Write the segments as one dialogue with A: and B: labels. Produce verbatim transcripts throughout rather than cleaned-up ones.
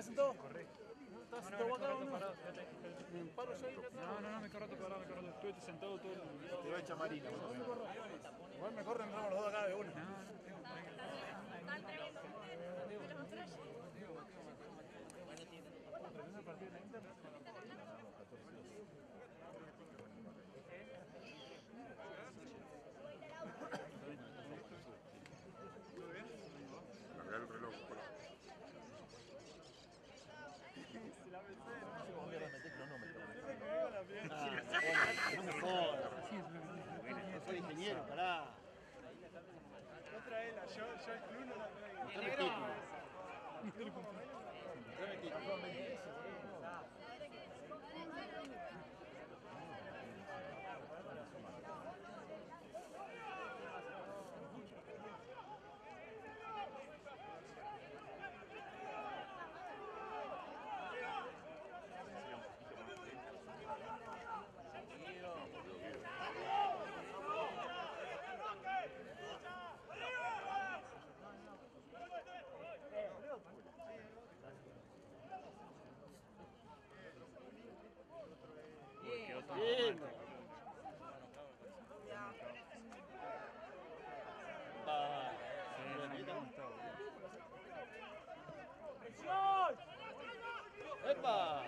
A: ¿Estás sentado?
B: Corrí.
A: ¿Estás
B: No,
A: sentado
B: no,
A: acá
B: me
A: o
B: corro
A: no?
B: parado, fíjate.
A: ¿Me paro yo ahí atrás?
B: No, no, no, me corro parado, me corro. Estuve sentado todo el...
C: Te va a echar Marina.
A: Igual me corren, entramos los dos acá de una.
B: No, no.
C: Cargar el reloj.
D: No me jodas. No soy ingeniero, pará.
E: No traela, yo, yo el club no la traigo.
D: Mostrame título. Mostrame título. Bien. Va. ¡Epa!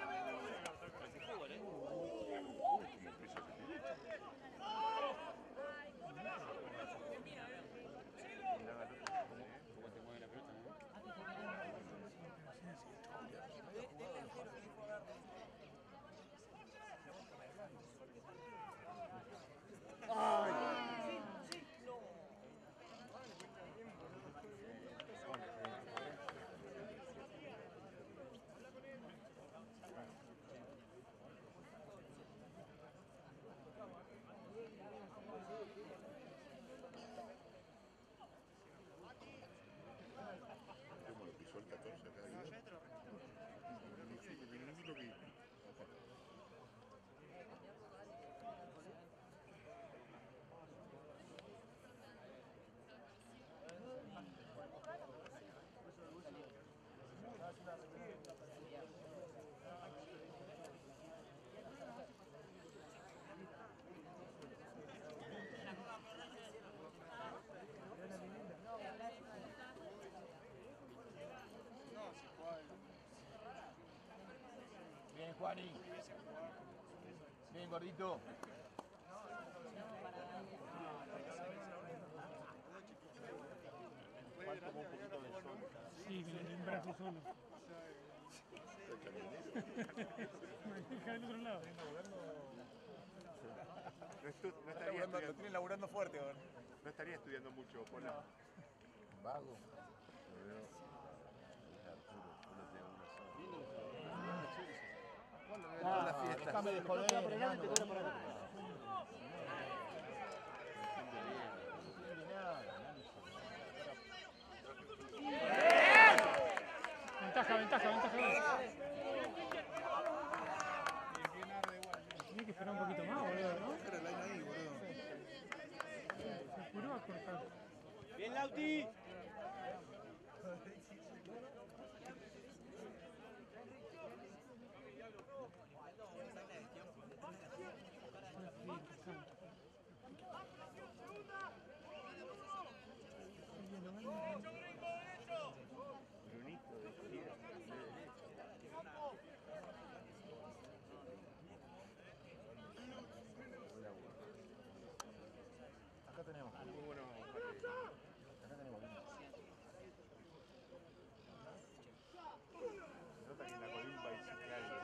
C: ¿Cómo te mueve la pelota? ¿Cómo lo pisó el catorce acá? No sé, porque no es lo que...
D: Bien, Juani. Bien, gordito. Juan tomó un poquito de sol.
B: Sí, que le dio un brazo solo. Me deja del otro lado.
C: No, estu- no, estaría
A: Laburando, lo
C: estudiando,
A: tienen laburando fuerte ahora.
C: no estaría estudiando mucho, Pola.
D: Vago.
C: Lo veo. Es Arturo, uno tiene una sola.
D: Ah,
C: la fiesta.
D: déjame de joder, hermano.
B: Ventaja, ventaja, ventaja. Tiene que esperar un poquito más, boludo, ¿no?
A: Era el line ahí, boludo.
B: Se apuró a cortar.
D: Bien, Lauti.
C: Brunito de izquierda, de derecha.
D: Acá tenemos.
C: Muy bueno.
D: Acá tenemos.
C: Se nota que en la colimba existe algo.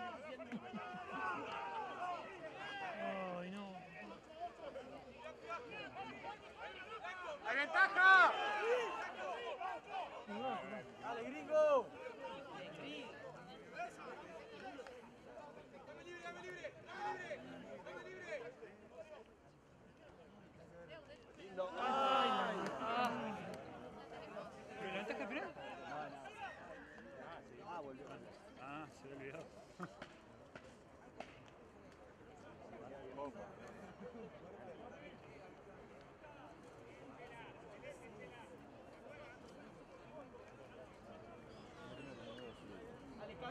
B: Ay, no.
A: ¡Hay ventaja!
D: ¡Dale, gringo! Lindo.
B: Ay, ah. ¿Pero la ventaja espera?
D: Ah, volvió.
B: Ah, se había olvidado.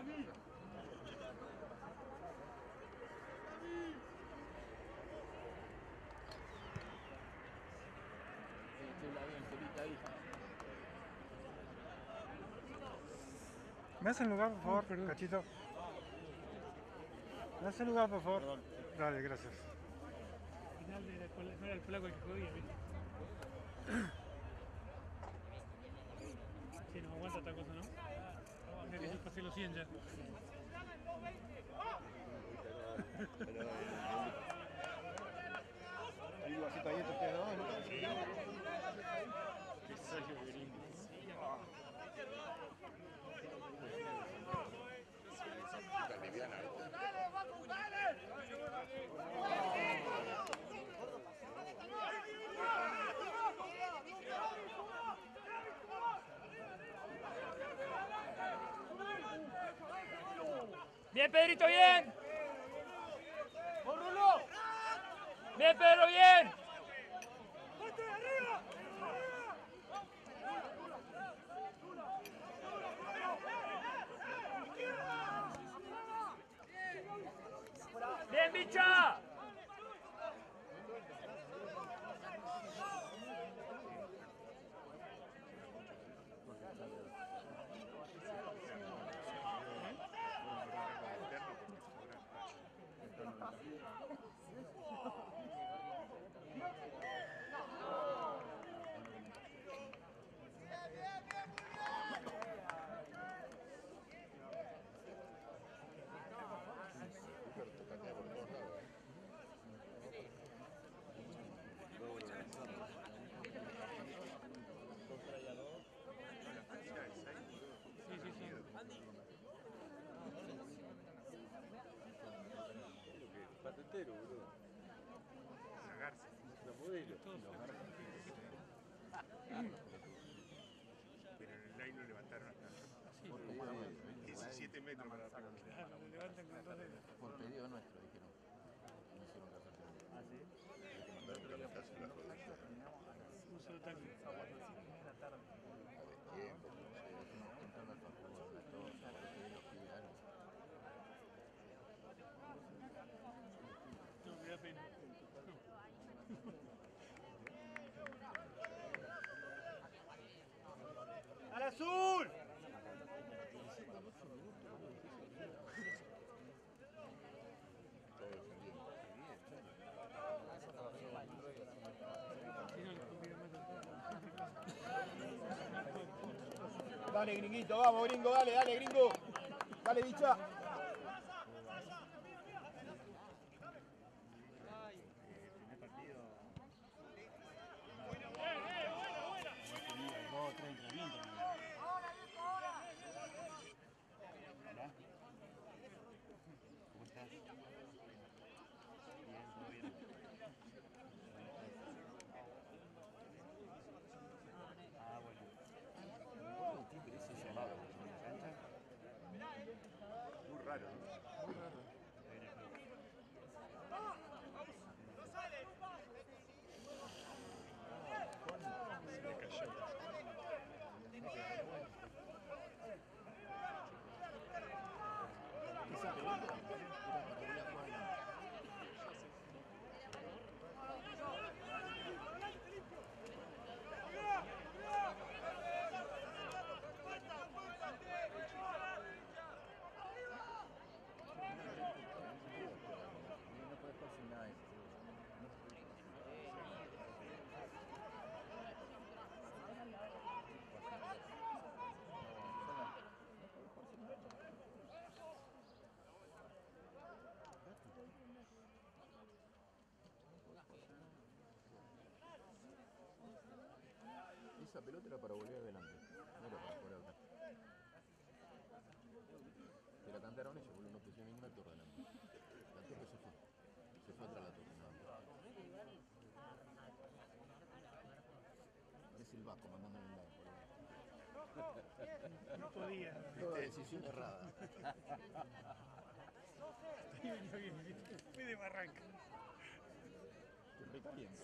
E: ¿Me hacen lugar, por favor, perdón. Cachito? ¿Me hacen lugar, por favor? Perdón. Dale, gracias.
B: Al final de la cola- no era el flaco el que jodía, ¿viste? Sí, no aguanta esta cosa, ¿no? Mira que yo pasé los cien ya.
D: Digo, así está bien, ustedes dos, ¿no?
B: Qué sello gringo.
C: La liviana, ¿viste?
B: Bien, Pedrito, bien. Bien, Pedro, bien. Bien, bicha.
C: Patetero, boludo. Cagarse. La modelo. Pero en el line lo levantaron hasta diecisiete metros para la
B: Claro, lo levantan con dos dedos.
F: Por pedido nuestro, dijeron. No hicieron caso al pedido.
C: ¿Ah, sí? Hay que mandar un cabezazo en la rodilla.
B: Un solo tanque.
F: A destiempo, no sé. Entrando al factor, la torta, por pedido, pide algo.
B: No, me da pena.
D: ¡Al azul!
C: Todo defendiendo.
B: Si no, les conviene más.
D: Dale, gringuito, vamos, gringo, dale, dale, gringo. Dale, bicha.
C: Muy raro, ¿no? Se le cayó.
F: Esa pelota era para ir a jugar en no puede jugar sin nada de eso. Esa pelota era para volver adelante, no era para jugar atrás. Te la cantaron ellos, boludo, no pusieron ninguna torre delante. La torre se fue. Se fue atrás la torre, nada más. Parece el Vasco mandando en el lado, boludo.
B: No podía.
F: Toda decisión errada.
B: Ahí venía bien, ¿viste? Fue de barranca.
F: Te recaliento.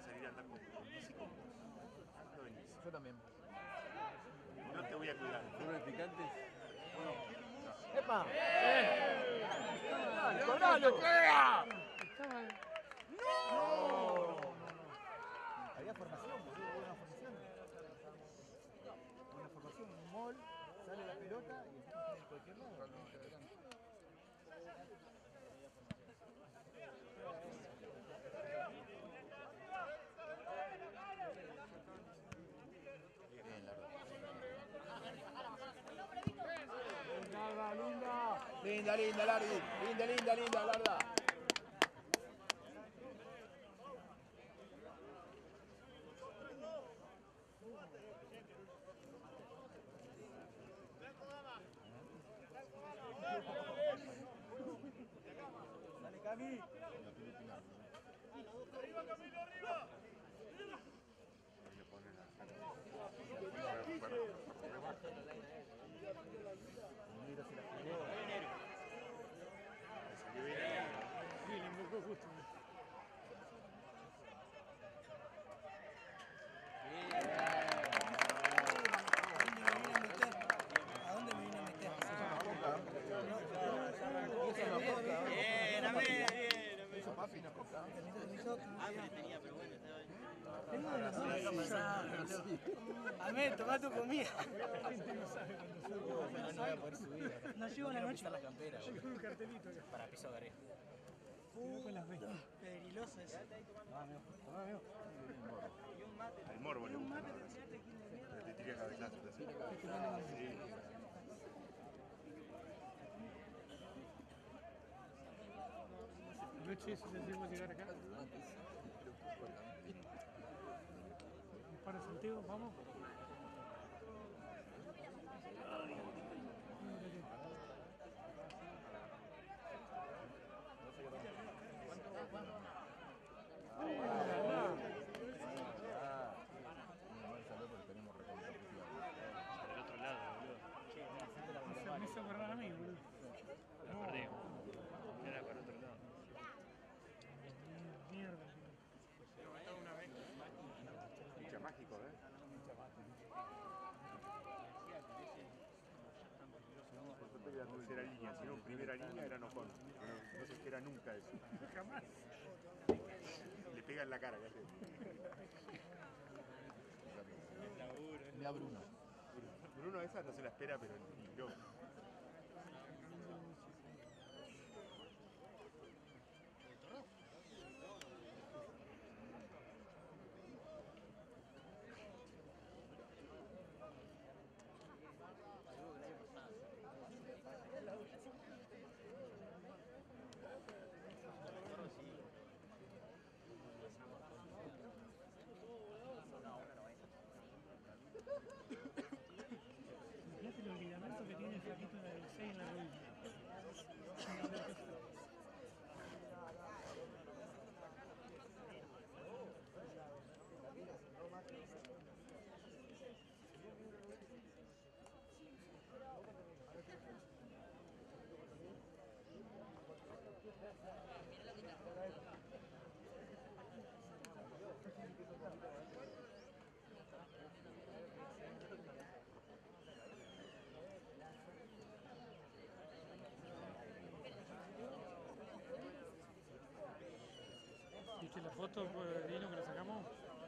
C: salir a andar con, con bici con vos. No venís.
F: Yo también.
C: No te voy a cuidar.
F: ¿Fueron picantes?
D: ¡Epa!
B: Eh.
D: ¡Nicolalo!
B: Estaba-
D: Había formación, boludo, hubo una formación. Una formación, un mall, sale la pelota y empieza en cualquier lado.
F: Bien, la verdad.
D: Linda, linda, Lardi. Linda, linda, linda, Larda. Dale, Cami.
F: La Filipina.
A: ¡Arriba, Camilo, arriba!
C: Ahí le ponen la para, para, rebaja.
F: Mira si la jugó.
C: Le salió bien ahí.
B: Sí, le invocó justo.
G: ¿A dónde me vine a meter?
F: Bien,
G: a ver,
F: Eso papi, una coca.
G: hambre tenía, pero bueno, estaba bien. Tengo de los dos. A ver, tomá tu comida. No voy a poder subir. No llego la noche. La campera,
B: Un cartelito acá.
G: para piso de peligroso eso.
C: Al morbo le gusta. Pero te tira cabezazos así. Sí.
B: Anoche si decidimos llegar acá. Para Santiago, vamos.
E: Del otro lado, boludo.
B: Me hizo acordar a mí, boludo.
E: Lo perdimos. Era para otro lado.
B: Mierda.
C: Hincha mágico, ¿eh? Por suerte que era tercera línea, si no primera línea era Nocon. No, no se espera nunca eso.
B: Jamás.
C: Le pega en la cara, ¿qué
F: Mira Bruno.
C: Bruno esa no se la espera, pero ni loco.
B: Fíjate los ligamentos que tiene el flaquito del seis en la rodilla. ¿Viste la foto, pues, Dino, que la sacamos?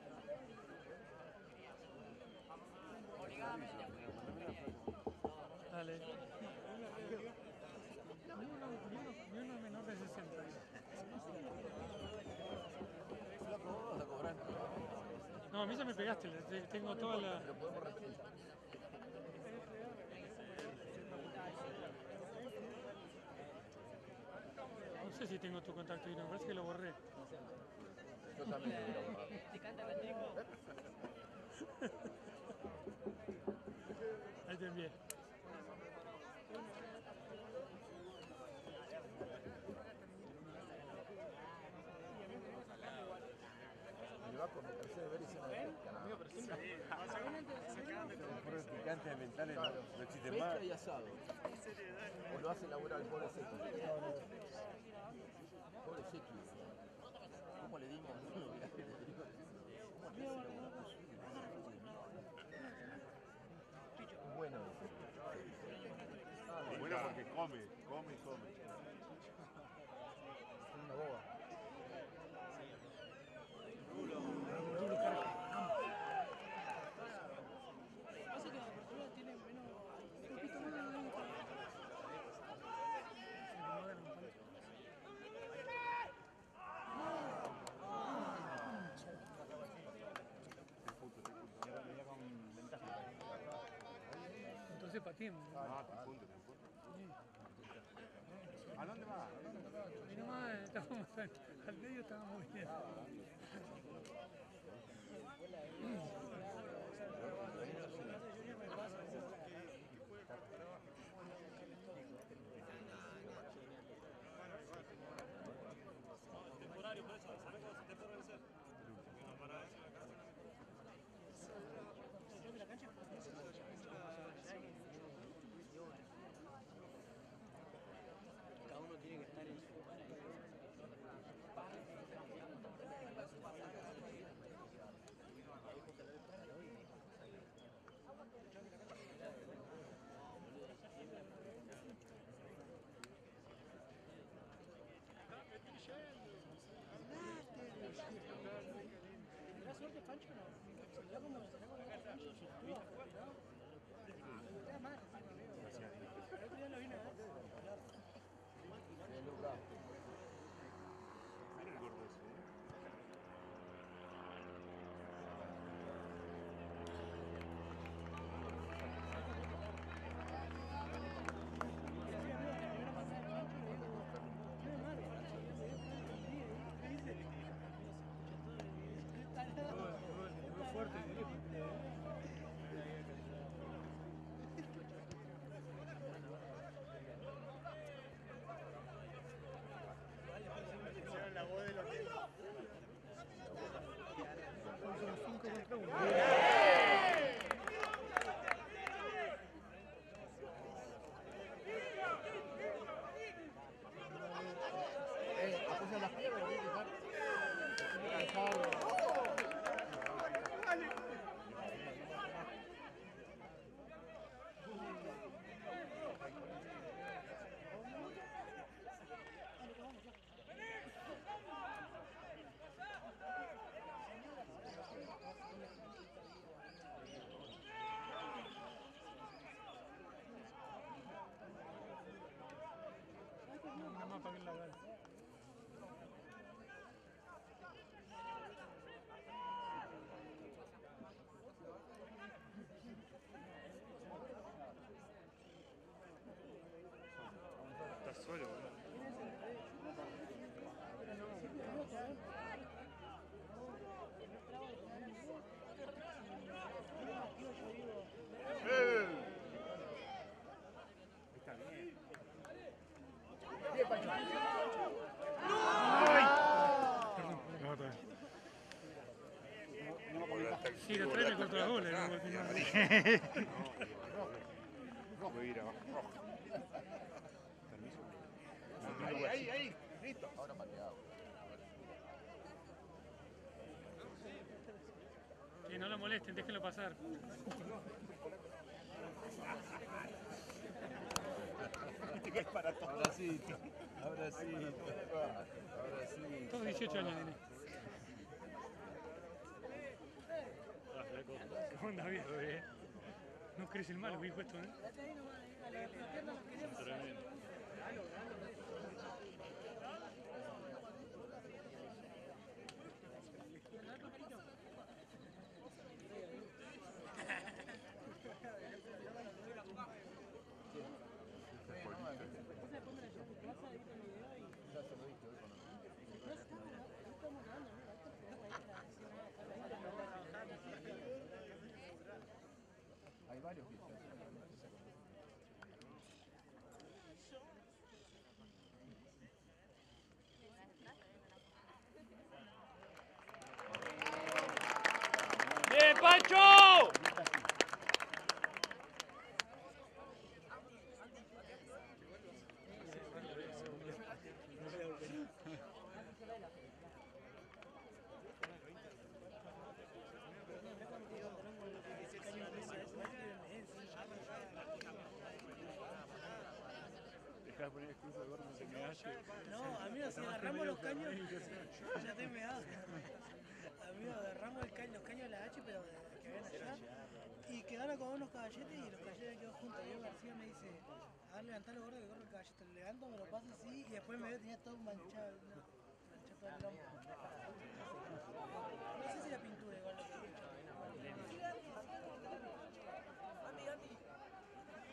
B: Dale. Ni uno, ni uno, ni uno menor de sesenta.
F: Flaco, vas a cobrar.
B: No, a mí ya me pegaste, te- tengo toda la...
F: Pero podemos repetir.
B: No sé si tengo tu contacto y no, me parece que lo borré.
F: Yo también lo hubiera borrado.
B: Ahí te envié.
F: Me va con meterse de ver y se me
A: Fueron picantes mentales, no, no existen más.
F: pesca y asado. O lo hace laburar el pobre Sequi. Pobre Sequi. ¿Cómo le dimos?
B: Entonces pateemos.
C: Ah, te punto, te punto. ¿A dónde va?
B: Y nomás estábamos al, al medio, estábamos bien.
G: Cada uno tiene que estar en su lugar ahí. ¿Tendrá suerte Pancho o no? Yo cuando me sacó la cara Pancho, estuvo afuera, ¿no? Está mal, el otro día lo vine a ver.
C: Mira el gordo ese, ¿eh?
B: Muy fuerte,
E: Hicieron la voz de los que...
B: son cinco contra uno.
D: Eh, apoya las piernas, hay que dejar. Cansado.
B: Nada más para que la hagan.
C: Estás solo, boludo. Está bien.
D: Bien, Pancho.
B: Sí, los tres me cortó la bola. ¿No?
C: Voy a ir abajo.
D: Ahí, ahí, ahí. Listo.
F: Ahora pateado.
B: Que no lo molesten, déjenlo pasar.
F: Abracito. Abracito. Abracito.
B: Todos dieciocho años tiene. ¿Cómo anda viejo, eh? No crece el malo, viejo esto, ¿eh?
F: Hay varios que
G: ¡Bien, Pancho!
C: Dejá de poner excusa de gordo, no se me halle.
G: No, amigo, si agarramos los caños, ya estoy meado. Amigo, agarramos el caño, los caños de la H, pero de, que ven allá, y quedaron con unos caballetes y los caballetes quedó juntos. Diego García me dice, a ver, levantá los gordos que corre el caballete. Lo levanto, me lo paso así, y después me veo, tenía todo manchado, no, manchado todo el lomo. No sé si la pintura igual lo que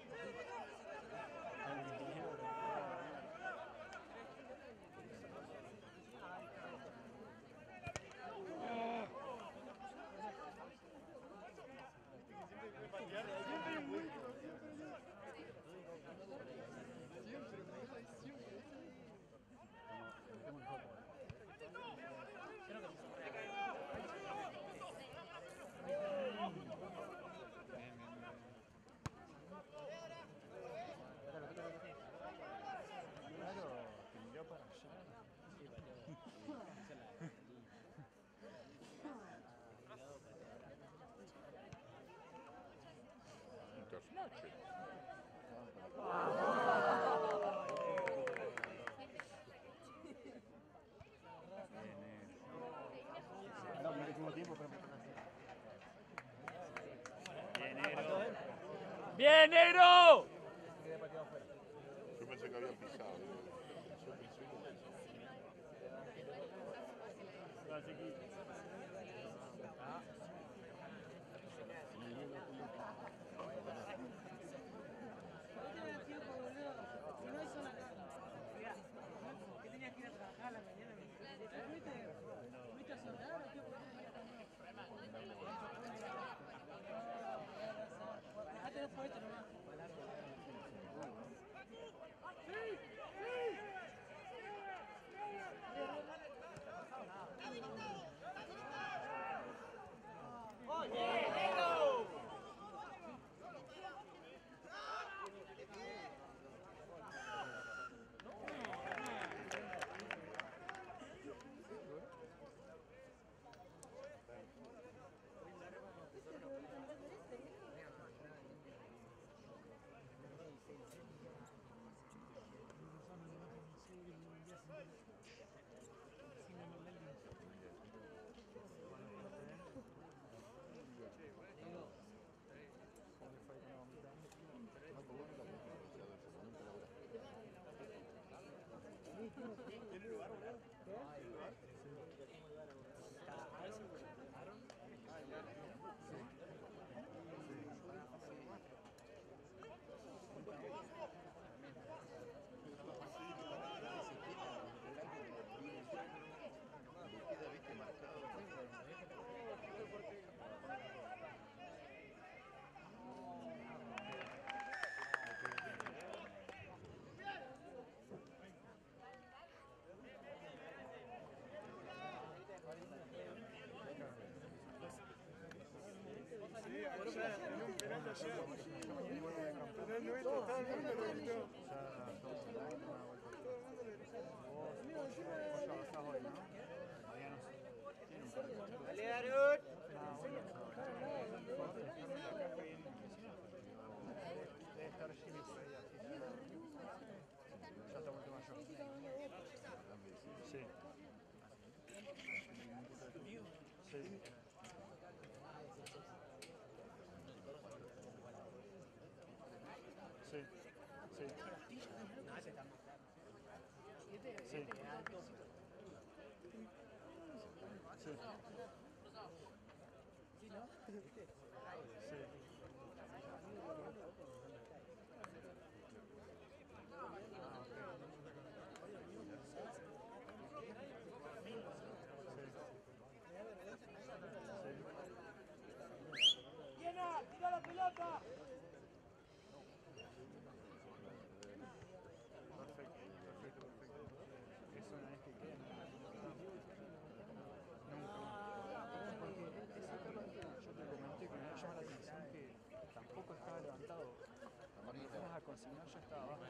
B: ¡Bien, negro!
F: Yo pensé que habían pisado. Yo pensé
G: ¿Qué tenías que ir a trabajar a la mañana? ¿Fuiste, fuiste a soldar o qué? Dejate los puestos nomás.
E: Penal nuestro, todo el mundo lo gritó.
D: Dale, Darut.
E: Debe estar Jimmy por ahí, así que ya está mucho mayor. Sí. Sí. Sí, sí. Sí. Sí.
G: ¡Llena! ¡Tira la pelota!
E: Perfecto, perfecto, perfecto. Eso una vez que quede, nunca. Porque esa etapa, yo te comenté que me llama la atención que tampoco estaba levantado. Cuando fuimos a consignar ya estaba abajo.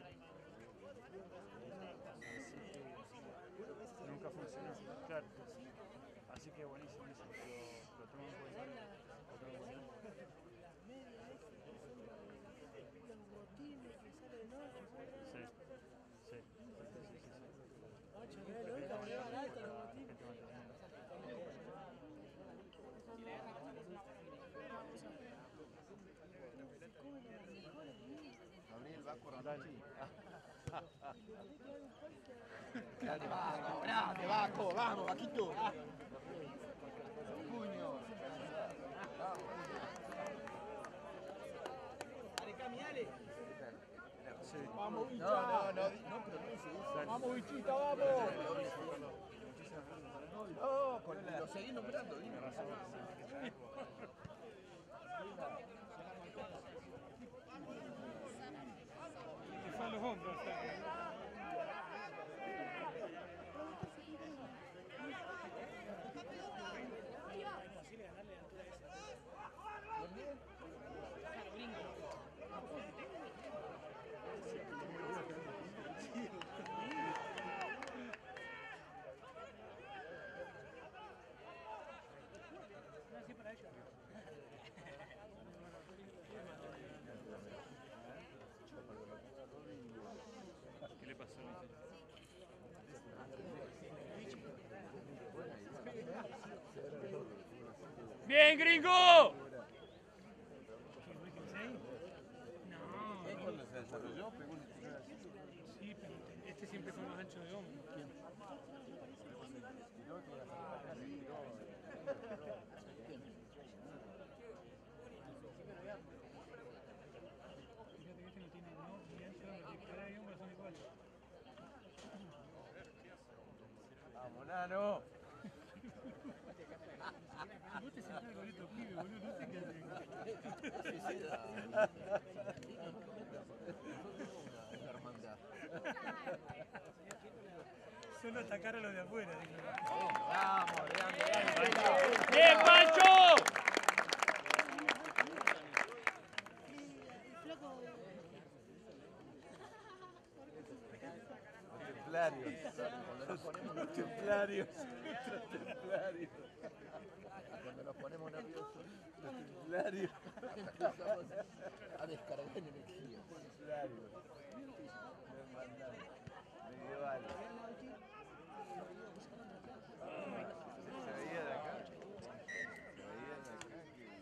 E: Así que nunca funcionó. Claro. Así que buenísimo eso. Lo, lo tomo en cuenta. Lo tomo en cuenta. Sí. Sí.
F: Gabriel va a correr.
D: Dale, vamos, grande, Vasco, vamos, Vaquito. Puño. Dale, Cami, dale. Vamos, bicha. No, no, no, no pronuncie. Vamos, bichita, vamos. No, con, lo seguí nombrando, dime.
E: Que fue a los hombros.
B: le pasó? ¡Bien, gringo! No.
A: ¿Quién cuando se desarrolló pegó un tiro así?
B: Sí, pero este siempre fue más ancho de hombro. Fíjate que este no tiene no, ni ancho de hombro, tiene cara y hombro son iguales.
A: ¡Vamos, Nano!
B: Vos te sentás con estos pibes, boludo, no sé qué hacen.
F: Una hermandad.
B: Solo atacar a los de afuera, dijo.
F: Vamos, grande, grande.
B: ¡Bien, Pancho!
A: Los templarios. Los templarios. Los templarios.
F: Cuando nos ponemos nerviosos,
A: Los templarios.
F: empezamos a descargar energía.
A: Templarios. Medievales. Se veía de acá. Se veía de acá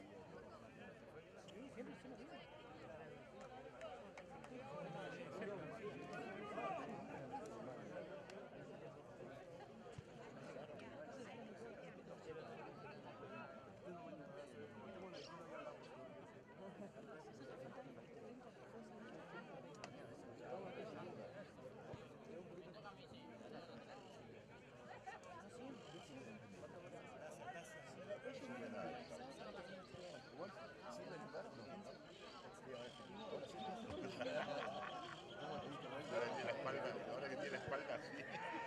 C: Ahora que tiene la espalda así.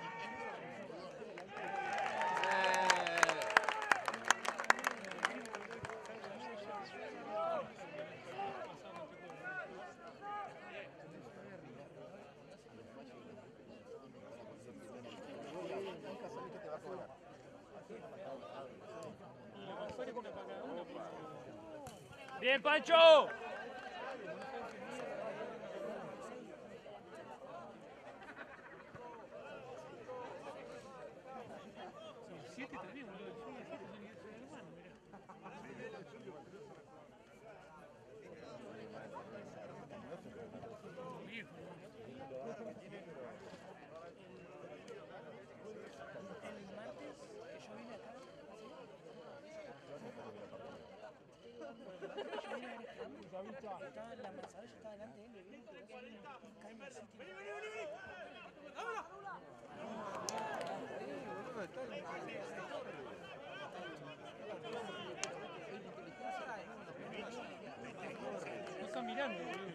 F: Nunca sabés qué te va a cobrar.
B: ¡Bien, Pancho! Siete también, boludo. Siete son hermanos, mirá. Viejo,
G: El martes que yo vine acá, yo vine a ver a estaba en la manzana, yo estaba delante de él, le vi que vos vino un caño así. ¡Vení, vení, vení!
B: no están mirando, boludo.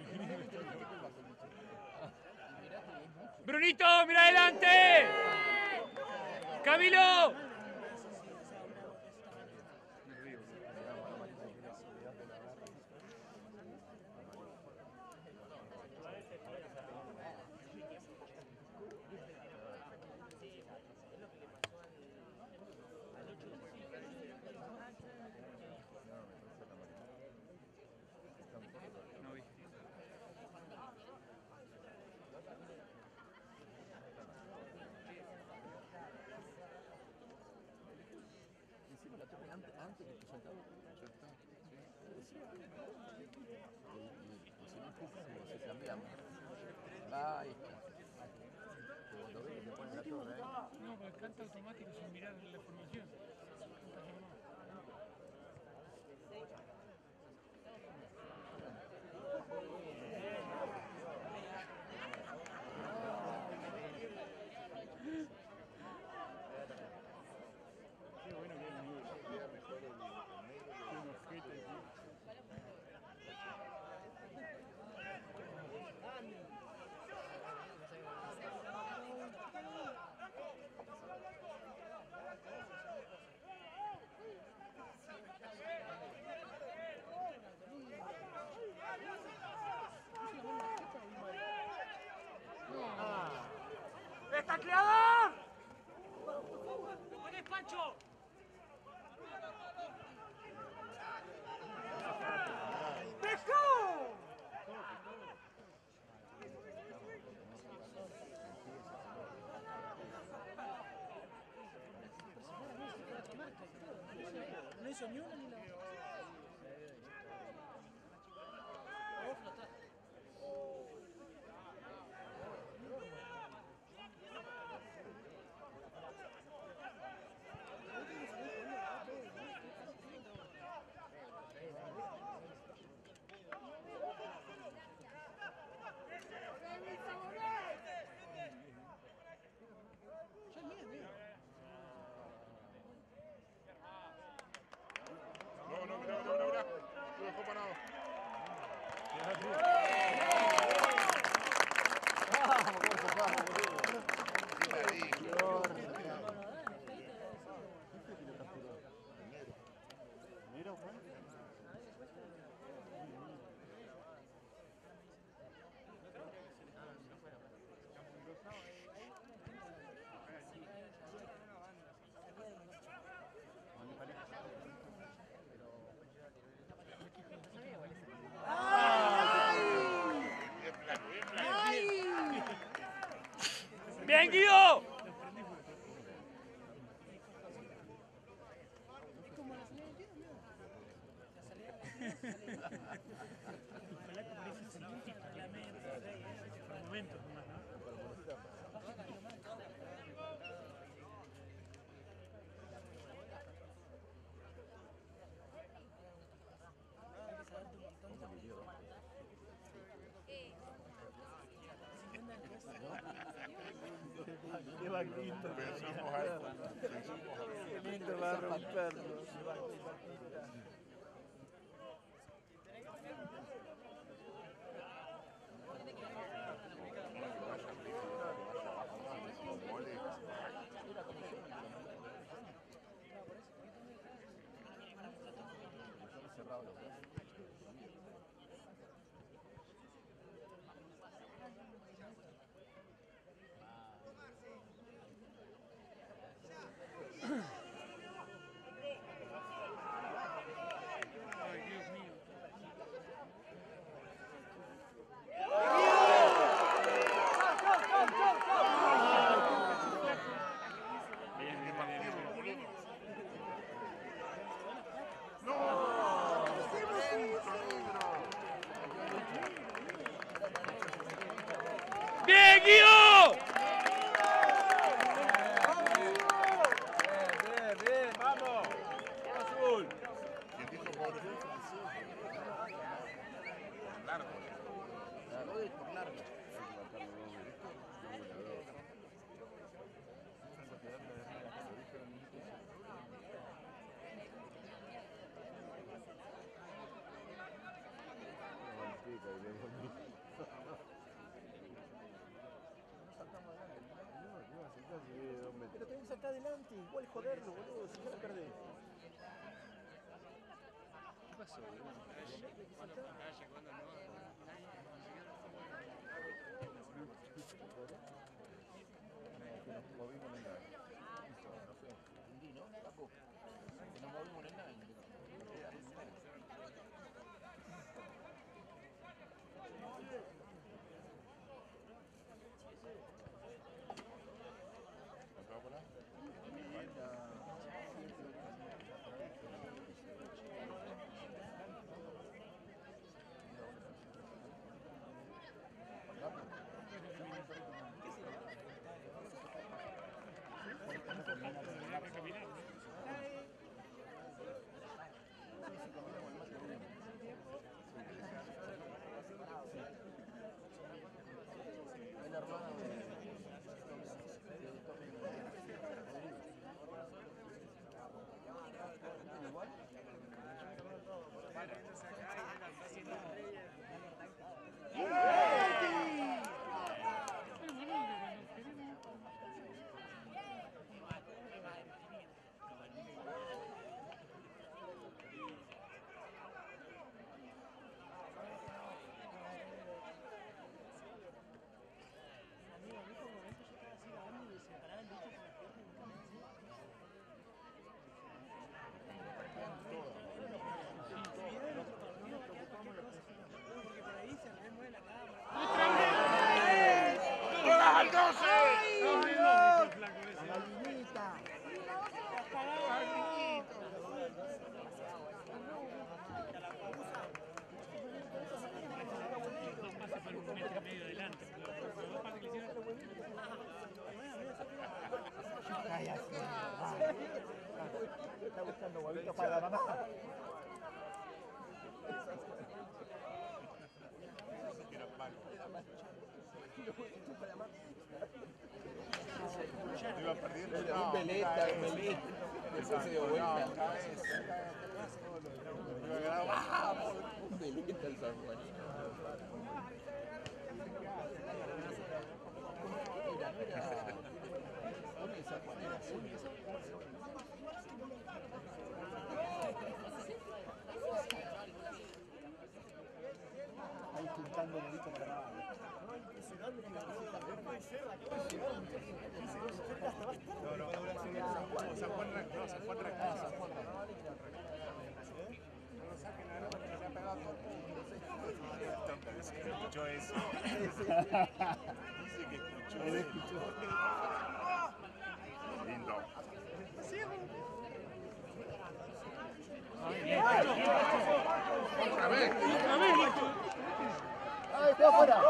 B: Brunito, mira adelante. Camilo. No vi.
F: Encima la toque antes, antes que tu sentado. Ya está. Y, y, y si no empujas, se cambiamos. Ahí está. Cuando ves que te ponen la torre, ¿eh?
B: No, porque canta automático sin mirar la formación. Canta normal.
C: Qué bueno que el negro se vea mejor el, el negro que un objeto.
G: ni una ni la otra. Vos flotás.
C: No, no, mira, mira, mira. Lo dejó parado.
B: ¡Bien, Guido!
A: Qué lindo.
C: Pensamos algo. Pensamos algo.
A: Qué lindo va a romperlo.
B: ¡Bien, Guido!
A: Bien, bien, bien, vamos. Azul.
C: ¿Quién dijo pobre? Largo.
F: Largo y por largo.
D: Pero tenés que sacar adelante, igual joderlo, boludo, si ya la perdés.
E: ¿Qué pasó, boludo?
F: Nos movimos en el line. No fue. Entendí, ¿no? Paco. Que nos movimos en el line. Nos quedan en el line.
G: Ah,
D: está buscando huevitos para la mamá.
C: Iba perdiendo.
F: Un veleta, un veleta. Después se dio vuelta. Un veleta el San Juanino. Mira, no era... ¿Dónde el San Juan era azul?
D: Ahí juntando huevitos para la mamá.
C: No, no, San Juan era, no, San Juan era acá. San Juan era acá. No lo saquen la nota que se ha pegado todo el mundo. Dice que escuchó eso. Dice que escuchó
D: Él
C: eso.
D: escuchó.
C: Lindo.
F: Otra vez.
D: ¡Ay, está afuera!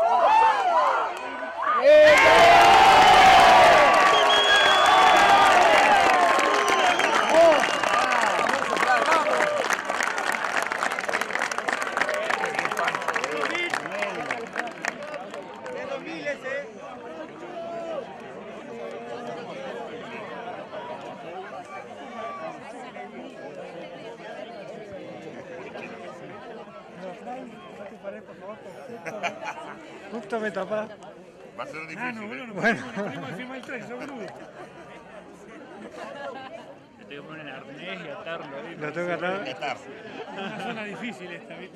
E: Justo me tapás.
C: Va a ser difícil.
E: Ah, no, boludo,
C: ¿eh?
E: no bueno. Podemos firmar el tres, boludo.
B: Le tengo que poner en arnés y atarlo ahí.
E: Lo tengo que atar.
C: Qatar.
E: Una zona difícil esta, ¿viste?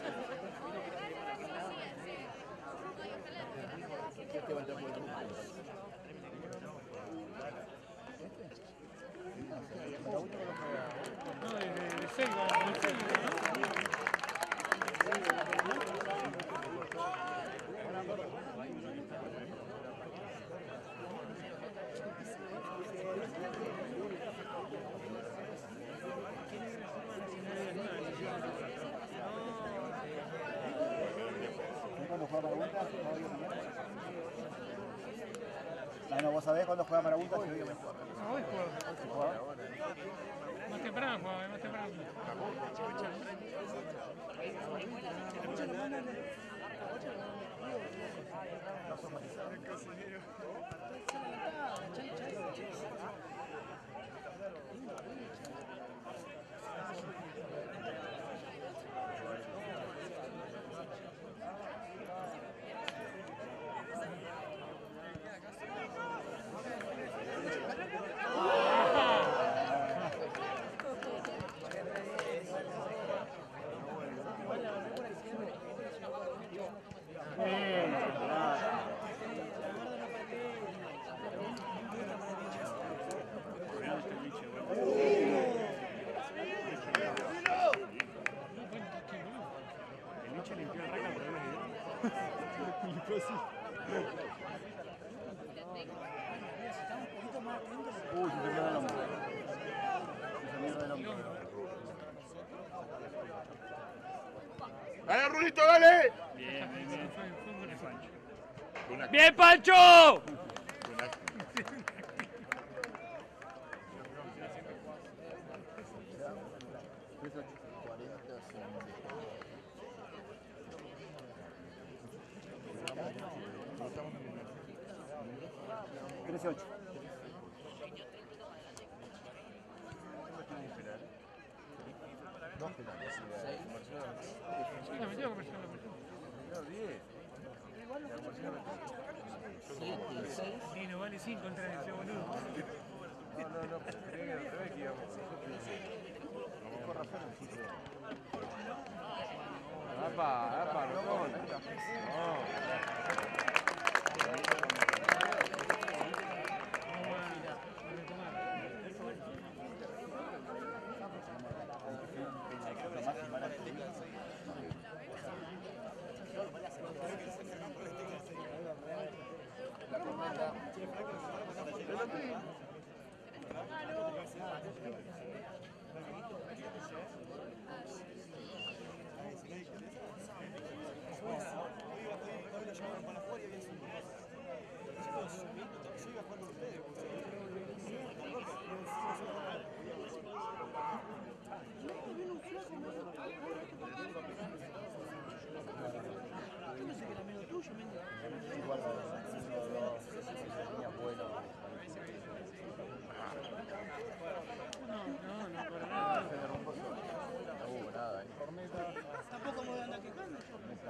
E: No, de, de, de Selva, de Selva, ¿no?
D: ¿Cuándo juega Marabunta? Ah, no, vos sabés cuándo juega Marabunta, se ve que mejor.
E: No, hoy juega. Más temprano juega, más temprano.
D: Uy, se terminó el hombro. Se terminó el hombro.
C: ¡Dale, Rulito, dale!
B: Bien, bien, bien.
E: Fue, fue un buen Pancho.
C: Una-
B: ¡Bien, Pancho!
C: una-
D: trece ocho.
E: Sí, la metió a conversar, la metió. Sí, no vale cinco contra ese boludo.
A: No, no, no, pero creía que otra vez que íbamos. Apa, apa, no,
G: Yo iba a jugar con ustedes.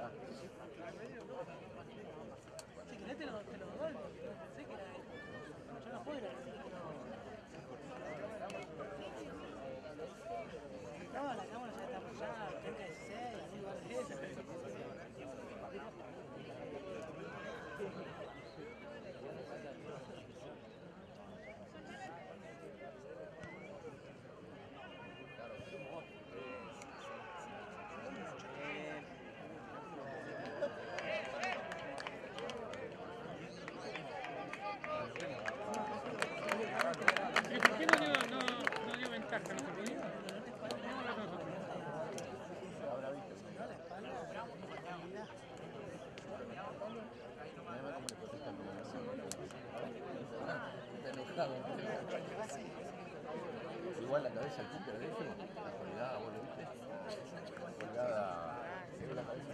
G: Si querés te lo, te lo doy, porque no pensé que era él. Yo no puedo ir a decir que no. No, la cámara ya está apoyada, treinta y seis, así igual de eso.
B: ¿Por qué no dio, no, no dio ventaja? ¿No se podía?
F: Igual la cabeza al punto de eso, la colgada, vos lo viste. La colgada, se ve la cabeza.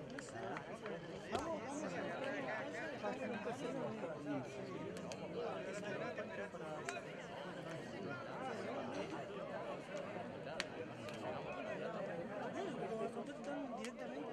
G: Como me contestan directamente.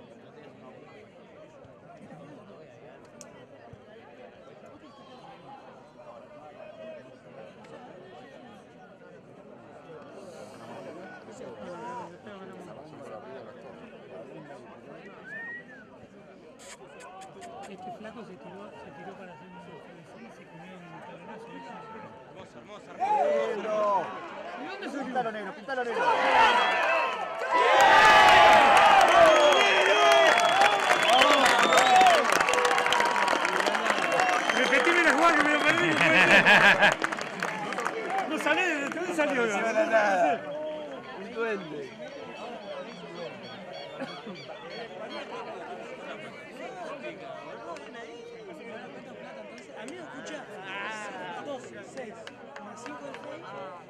B: Este flaco se tiró, se tiró para hacer un y se comió un talonazo. Hermoso, hermoso, hermoso. ¿Y dónde se
D: Pintalo negro, pintalo negro.
B: Repetime la jugada que me lo perdí. No sale, ¿de dónde salió?
A: No se nada. Un duende.
G: A mí me escucha doce, seis, más cinco del seis.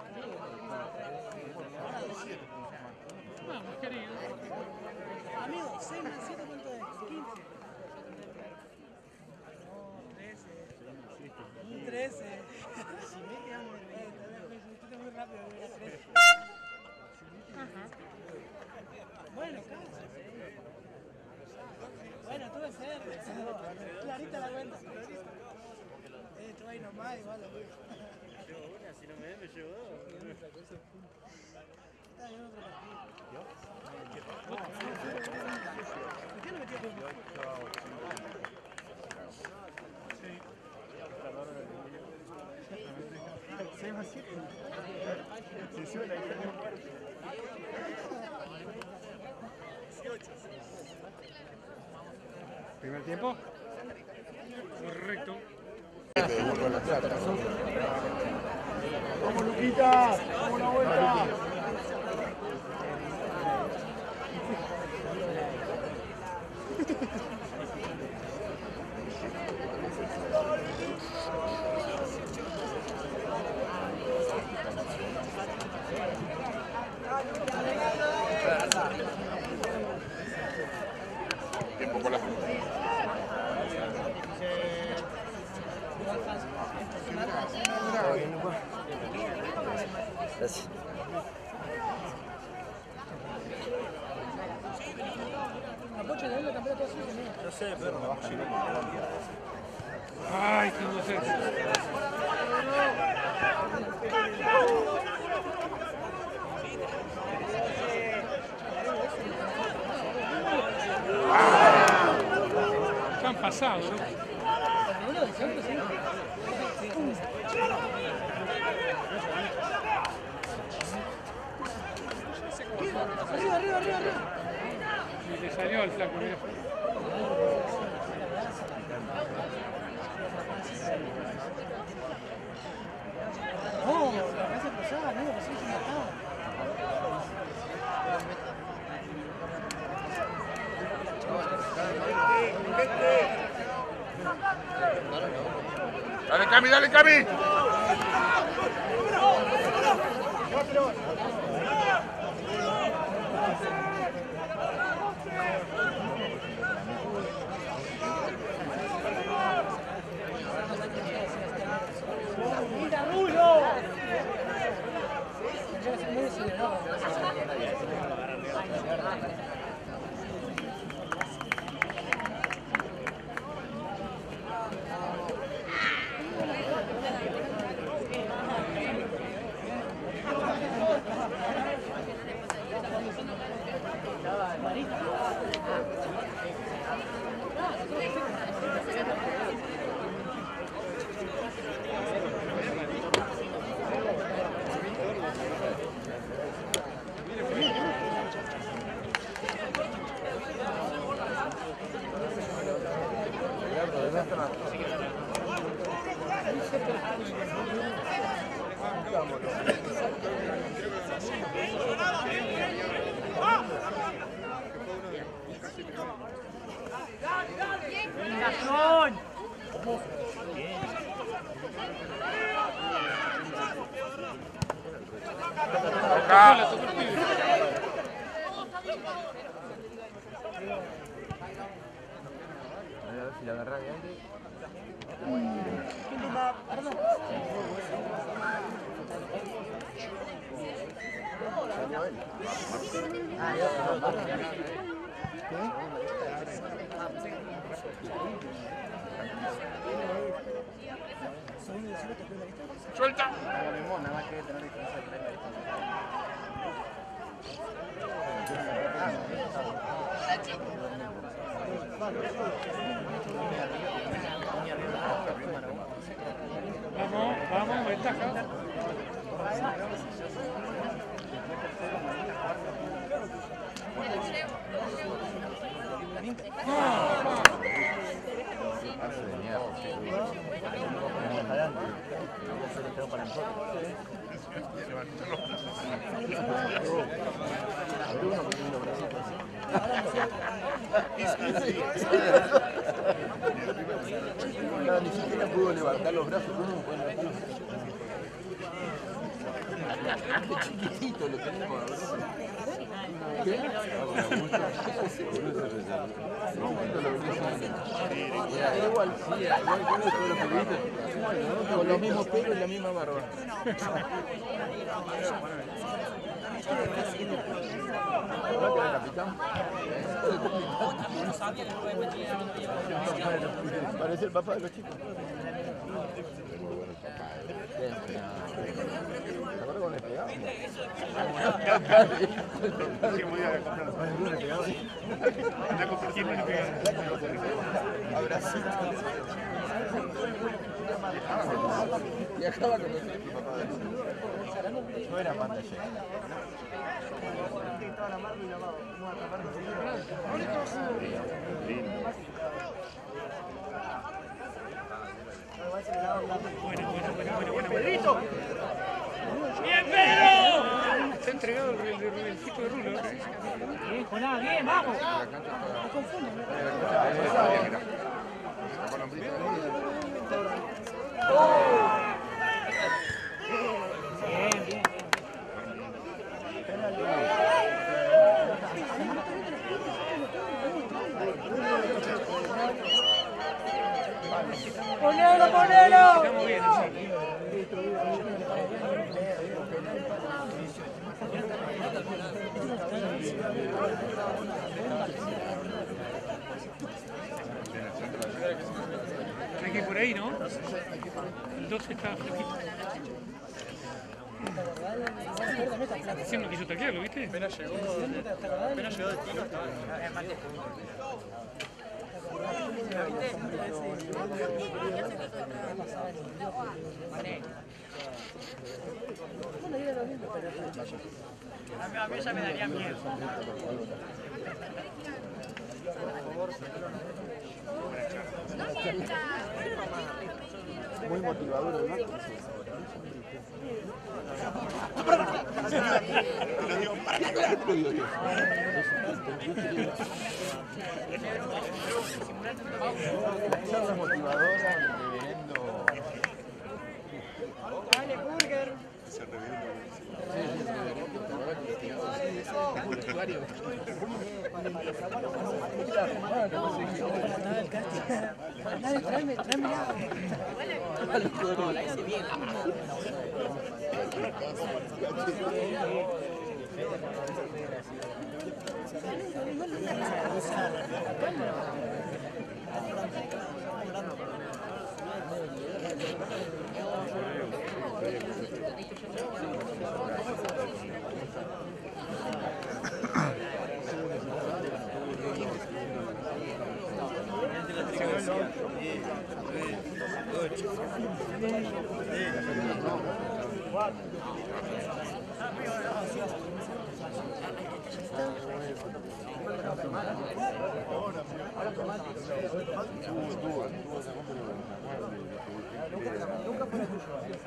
G: Ahora dos.
B: Vamos, querido.
G: Amigo, seis más siete, ¿cuánto es? quince. No, trece. trece. Si me quedan de muy rápido, voy a trece. Bueno, casi. Bueno, tuve cerca. Clarita la cuenta. Eh, estuve ahí nomás, igual lo veo.
H: Llevo una, si no me ven, me llevo dos.
G: Está bien otro partido. ¿Por qué no metí a
D: seis más siete. Se sube la diferencia.
B: ¿Primer tiempo? Correcto.
D: ¡Vamos, Luquita! ¡Vamos una vuelta!
C: Tiempo con la
F: Gracias.
G: La pocha de él la cambió todo así, ¿no?
A: No sé, pero me baja.
B: Ay, qué inocencia. Ya han pasado, ¿no?
G: Arriba, arriba, arriba, arriba.
B: Y le salió al flaco, mira.
G: No, la casa cruzada, amigo, que sí se mataba.
C: Dale, Cami, dale, Cami.
G: ¡Mira, Rulo!
F: A ver si la agarra bien.
C: ¡Suelta!
F: Nada más que tener distancia de treinta.
B: Vamos, vamos, ventaja.
F: Pase de mierda.
D: No, ni siquiera pudo levantar los brazos, uno no puede levantar los brazos. Qué chiquitito lo tenemos, ¿verdad? ¿Qué? Igual, sí, igual que todos los periodistas, con los mismos pelos y la misma barba. Parece el papá de los chicos. ¿Te acuerdas cuando le pegábamos?
C: Sí, muy bien. La compartimos y le pegamos.
D: Abracito. Y acaba con el papá de los chicos. No era pantalla.
B: Bueno, bueno, bueno, bueno, bueno. ¡Pedrito! ¡Bien, Pedro! Está entregado el, el, el, el tipo de rulo. Bien, Jonás, bien, vamos. No confundan. Bien, bien. ¡Ponelo, ponelo! Estamos bien, sí. Hay que ir por ahí, ¿no? El doce está flaquito. Recién no quiso taclearlo, ¿viste?
E: Apenas llegó, apenas llegó de tiro, estaba a mí ya me daría miedo.
D: Muy motivador, ¿no?
C: Lo digo para que
D: Lo digo yo. Charlas motivadoras, reverendo.
G: Dale, Burger.
C: se revienta.
G: Dale, tráeme, tráeme agua.
F: No, la hice bien.
G: está.
E: Nunca fue tuyo.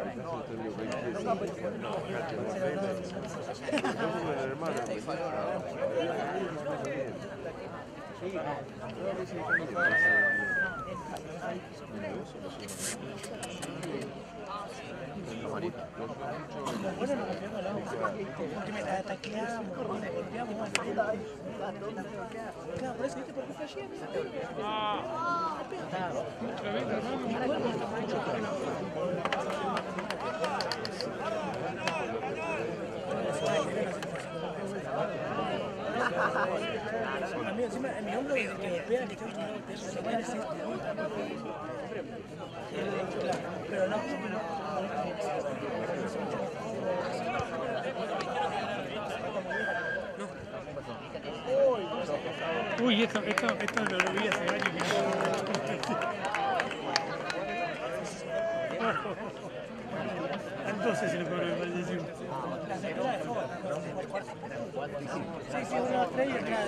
G: Porque me la tacleamos, me golpeamos. Claro, por eso, ¿viste? Porque fue ayer.
B: Ah, otra vez,
G: A mí encima, en mi hombro, desde que golpea, que tengo que golpear, se puede decir. Claro, pero no,
B: uy, esto, esto, esto lo, lo vi hace años. Entonces se lo cobró de maldición.
G: sí, sí, uno, dos, tres y acá.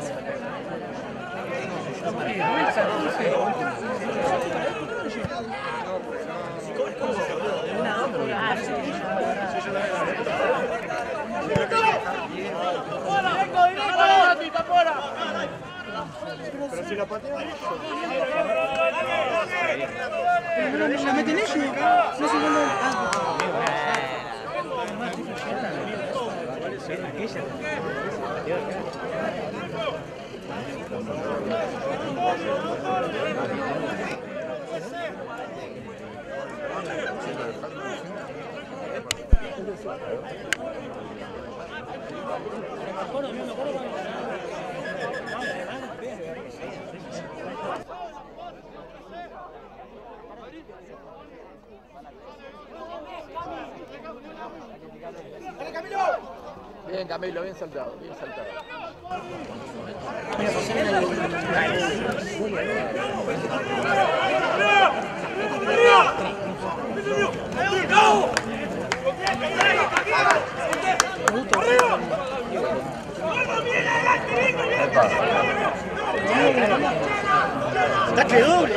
E: Pero si la patean ellos.
G: Pero la meten ellos. No sé cuándo.
F: Bien, Camilo, bien saltado, bien saltado.
G: Está que doble.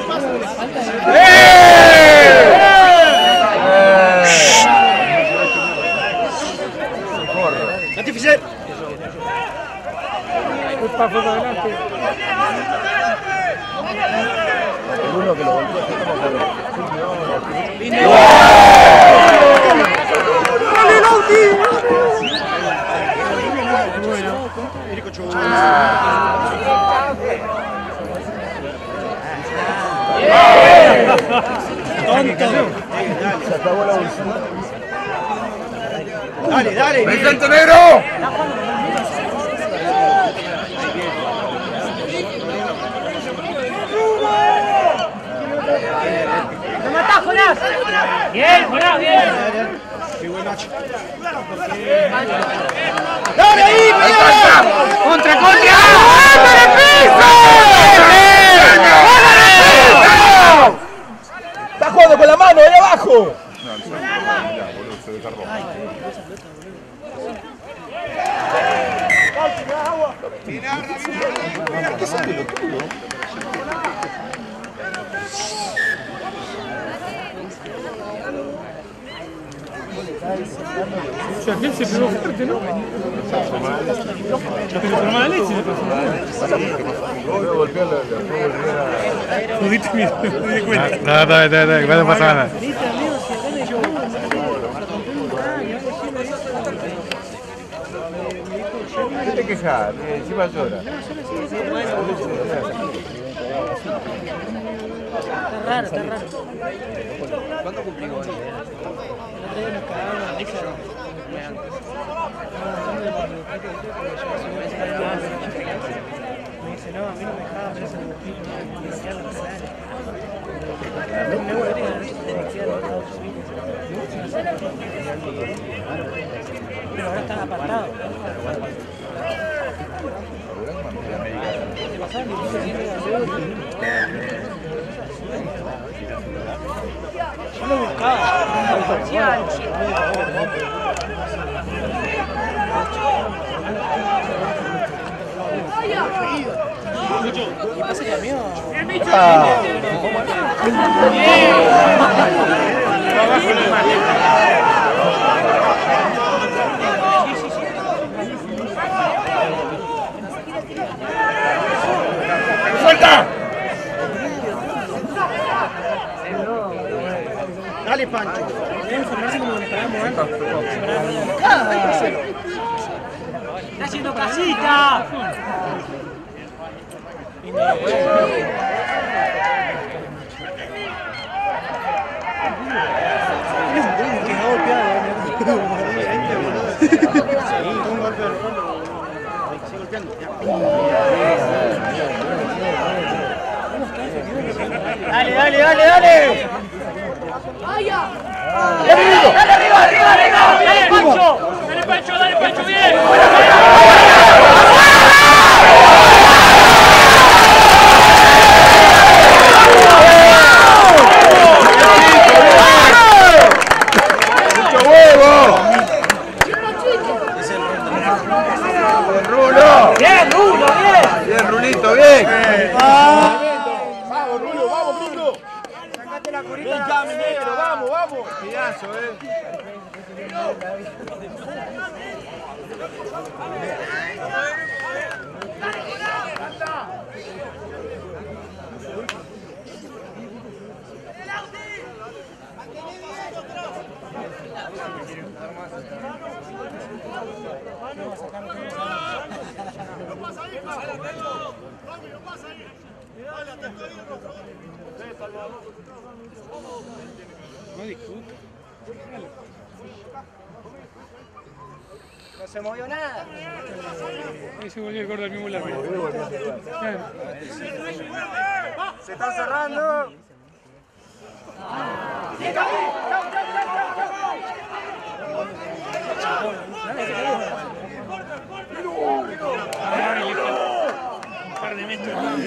G: Artificial.
B: Para por adelante.
F: El uno que lo volvió así como por se acabó la bolsita.
E: Dale, dale.
F: ¡Vicente Negro!
B: ¡Lo matás, Jonás! ¡Bien, Jonás, bien!
E: Qué buen Nacho.
F: ¡Dale ahí, pelea!
B: ¡Contra, contra!
F: ¡Dale el piso! ¡Está jugando con la mano ahí abajo!
E: ¿Qué sale lo tuyo?
B: O sea, aquel se pegó fuerte, ¿no? Pero por mala leche se pasó. No diste miedo, no te di cuenta. No, no, no, no, no pasa nada.
F: ¿Qué te quejas? Encima llora.
G: Está raro, está raro.
F: ¿Cuándo cumplí hoy?
G: El otro día nos cagaron la risa. Me dice, no, a mí no me dejaba preso en el hospital, me decía lo que sale. Me voy a ir a la risa de Estados Unidos. Pero ahora están apartados. ¿Qué pasaba? Yo lo buscaba. Sí,
D: Dale, Pancho.
G: Deben formarse como nos paramos antes.
B: ¡Está haciendo casita!
G: Quedó golpeado.
D: Un golpe de robo. Sigue golpeando.
B: Dale, dale, dale, dale.
G: ¡Vaya!
B: ¡Dale arriba, arriba, arriba! ¡Dale, Pancho! ¡Dale, Pancho, dale, Pancho, bien!
A: ¡Mucho huevo! ¡El Rulo!
B: ¡Bien, Rulo, bien!
A: ¡Bien, Rulito, bien!
D: Vamos, Rulo, vamos, Rulo. Ven acá, mi negro, vamos, vamos.
A: Pillazo, eh.
B: No discuto.
D: No se movió nada.
B: Ahí se volvió el gordo al mismo lado.
D: Se está cerrando.
B: Un par de metros más.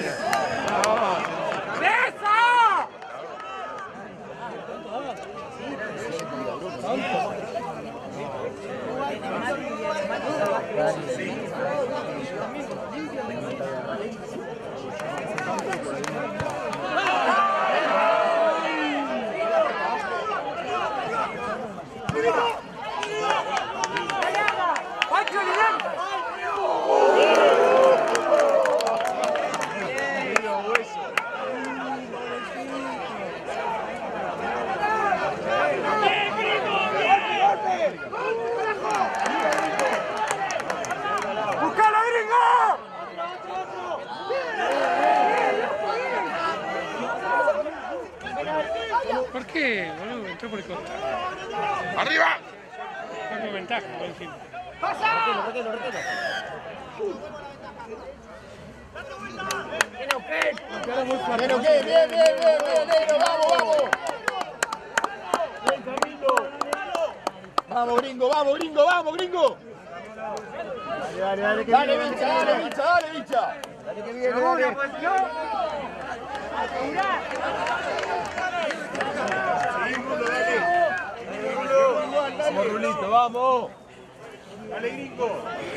B: ¿Por qué, boludo? Entró por el costado.
A: ¡Arriba!
B: Tengo ventaja por encima.
D: Retelo, retelo, retelo. Pero qué, bien, bien, bien, bien, negro, vamos, vamos. Bien, Camilo. Vamos, gringo, vamos, gringo, vamos, gringo. Dale, dale, dale, que dale, bicha, dale, bicha, dale, bicha. Dale, que viene, dale. Vamos, Rulito, vamos. Dale, gringo.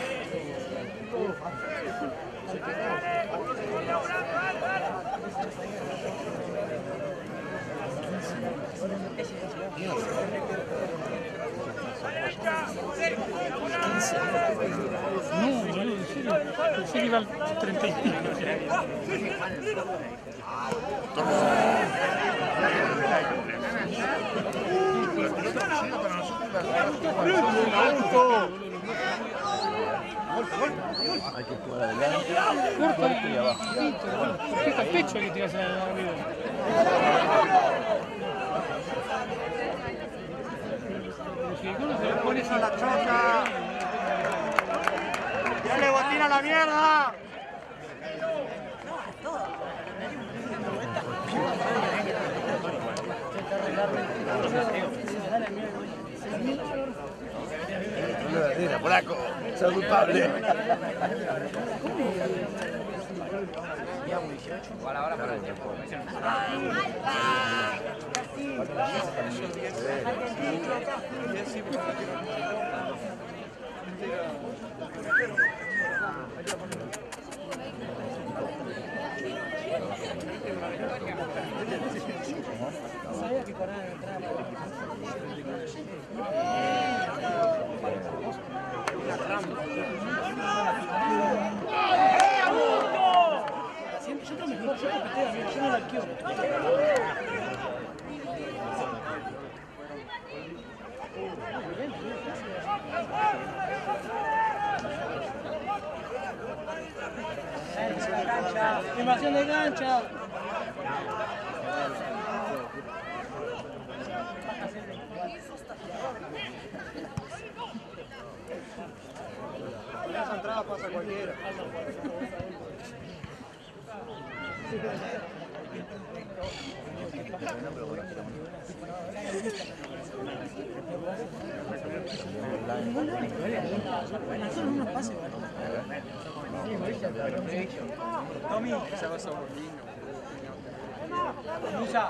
B: No, boludo, en serio. Pensé que iba al treinta y pico.
F: Hay que jugar adelante,
B: Corto
F: fuerte y abajo.
B: ¿Por qué está el pecho que tiras arriba? Si el gordo se lo pone así.
D: La choca. Dale, botín a la mierda.
A: ¡Polaco! ¡Soy culpable!
F: Igual ahora para el tiempo.
G: Invasión de cancha.
E: Con esa entrada pasa cualquiera.
B: Tommy, esa va a ser Musa.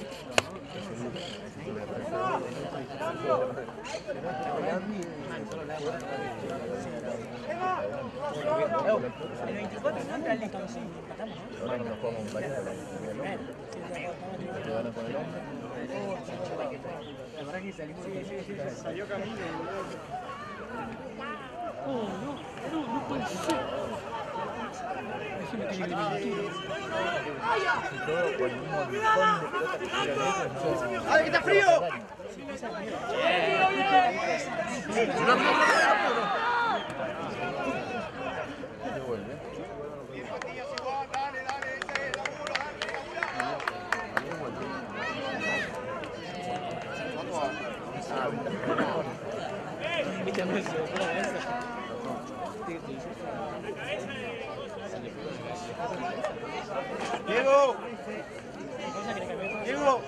B: El veinticuatro no entra el listo, sí, empatamos, ¿no?
F: Bueno, nos jugamos un partido.
B: La verdad que salimos sí, sí, sí, salió camino. Oh, no, no, no puede ser. Eso me tiene que mentir.
D: ¡Dale, que está frío! Diego, Diego.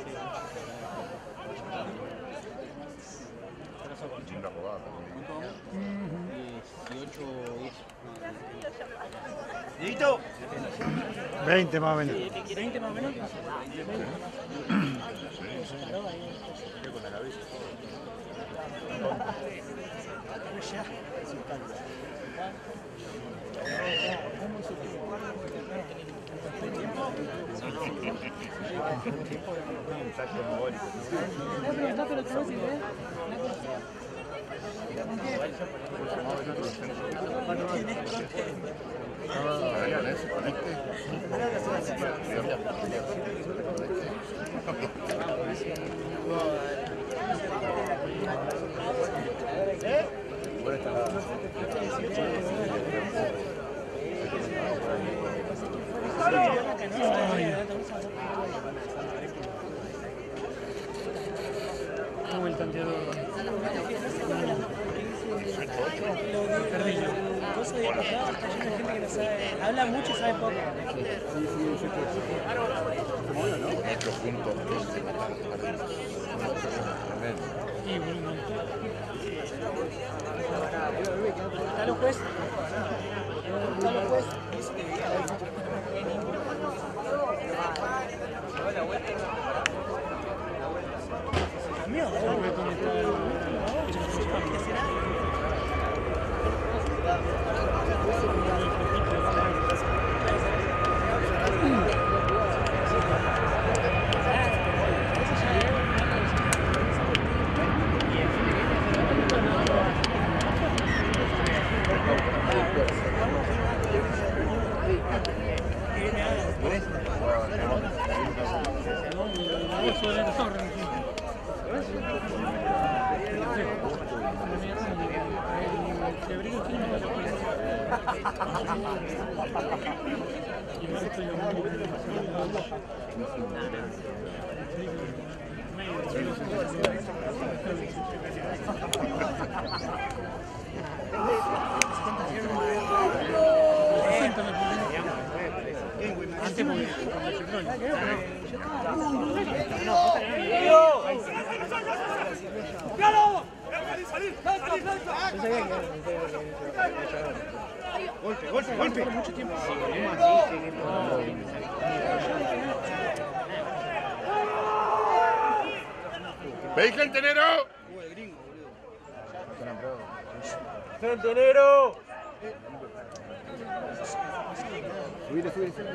D: ¿Dieguito?
E: veinte más o menos.
G: veinte más o menos.
B: Como el tanteador. Perdillo.
G: Cosa de pasada, está lleno de gente que no sabe, habla mucho y sabe poco.
F: Otro punto.
B: Y bueno,
G: Está los jueces. Está los jueces. Cambió.
B: Antes porque
D: Golpe, golpe, golpe.
C: ¡Veis, cantenero!
D: ¡Cantenero!
F: Subile, subile, subile.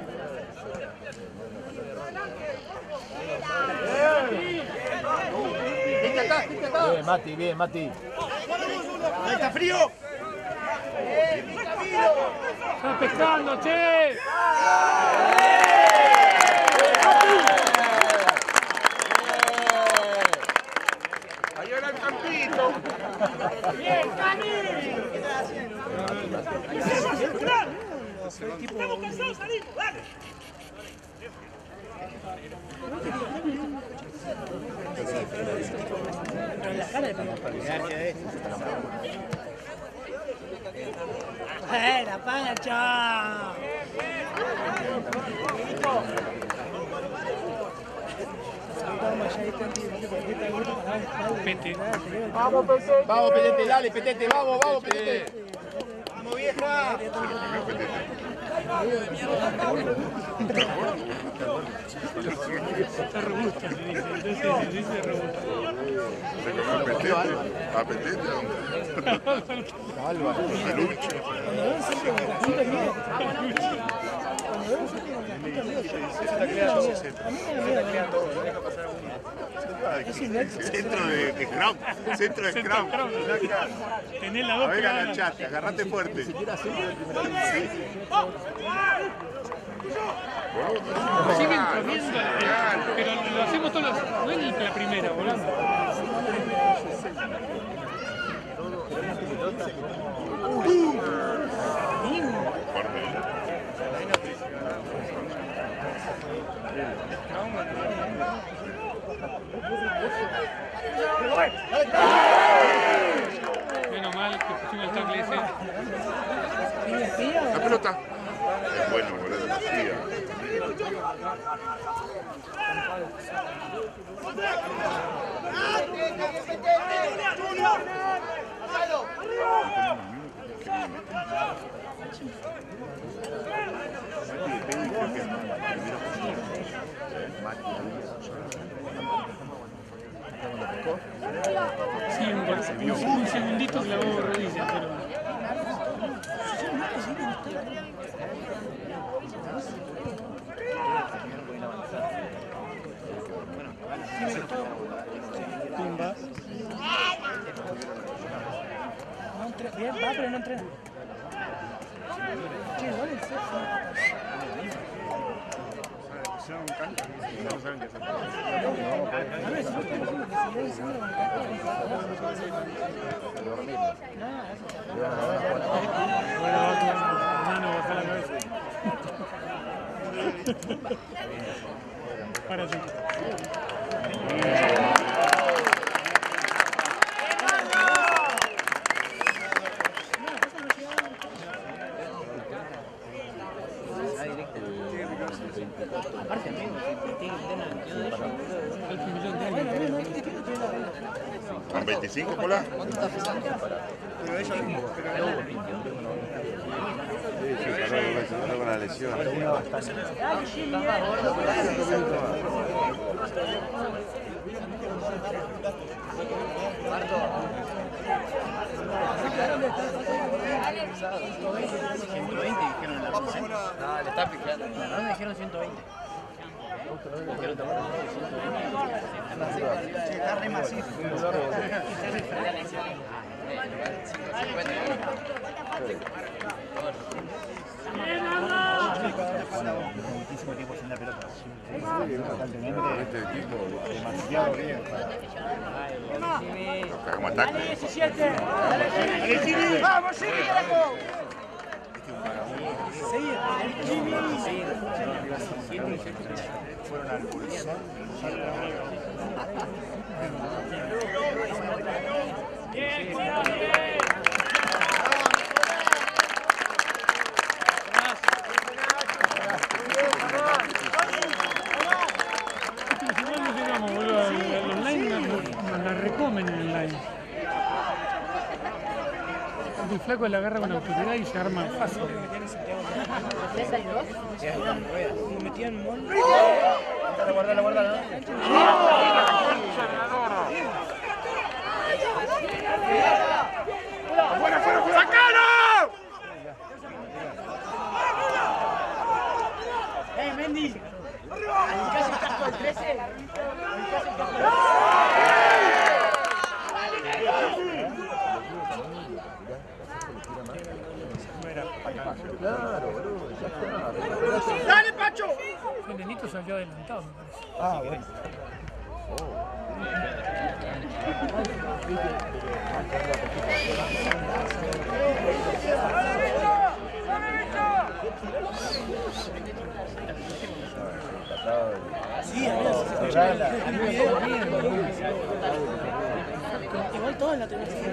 D: ¡Vente acá, vente acá!
F: Bien, Mati, bien, Mati.
D: ¡Ahí está frío!
B: está pescando, che.
C: ¡Ahí era el campito!
G: ¡Bien, Cami! ¿Qué estás haciendo? fue tipo... ¡Estamos cansados, salimos! ¡Dale! Pero en la cara de ¡Eh, la paga, chao!
B: Pete.
D: Vamos, Petete. Vamos, Petete, dale, Petete, vamos, vamos, Petete.
C: ¡Vamos, vieja!
B: Está robusta, se dice. Entonces se dice robusta.
I: Se comió a Petete. A Petete, hombre. Peluche.
C: Está creando, se está creando, no deja pasar a uno.
I: Centro de Scrum. Centro de Scrum.
B: Tenés la
I: A
B: dos
I: ver,
B: pegadas.
I: agachate, agarrate fuerte.
B: Siguen corriendo, eh, pero lo hacemos todos los... No es la primera, volando. Menos mal que pusimos el tackle ese.
I: La pelota. Es bueno, boludo, la siga.
B: Sí, un, un, un segundito clavó rodilla, pero... Pumba.
G: No entre- Bien, va, pero no entrena. Che, igual el sexo.
C: Pusieron un canto, no saben qué hacer.
G: A ver, si vos estás diciendo que si le dicen una bancaja,
B: Bueno, va con hermano, baja la cabeza. Párate.
F: Aparte, amigo, si tiene que tener
B: Alto un millón de años.
I: ¿Con veinticinco, Pola?
F: ¿Cuánto está pesando?
C: Pero ellos, pero no.
A: Con la lesión.
F: ciento veinte dijeron en la receta. No, le está picando. No, me dijeron ciento veinte.
G: che, está re macizo.
C: Muchísimo tiempo sin la pelota.
I: Este equipo
C: Demasiado bien.
I: toca como ataque.
G: ¡Vamos, sigue, carajo!
C: Fueron al pulso.
B: Igual no llegamos, boludo. Los online nos, nos la recomen en el online. El flaco la agarra con autoridad y se arma fácil.
G: Lo metían mol.
F: Guardala, guardala.
C: ¡Fuera, fuera, fuera! ¡Sacalo!
G: ¡Eh, Mendy!
J: Casi estás con trece.
G: ¡Dale, Pacho!
B: El nenito salió adelantado, me parece.
D: Ah, bueno.
G: Sí, a ver, igual todo en la televisión.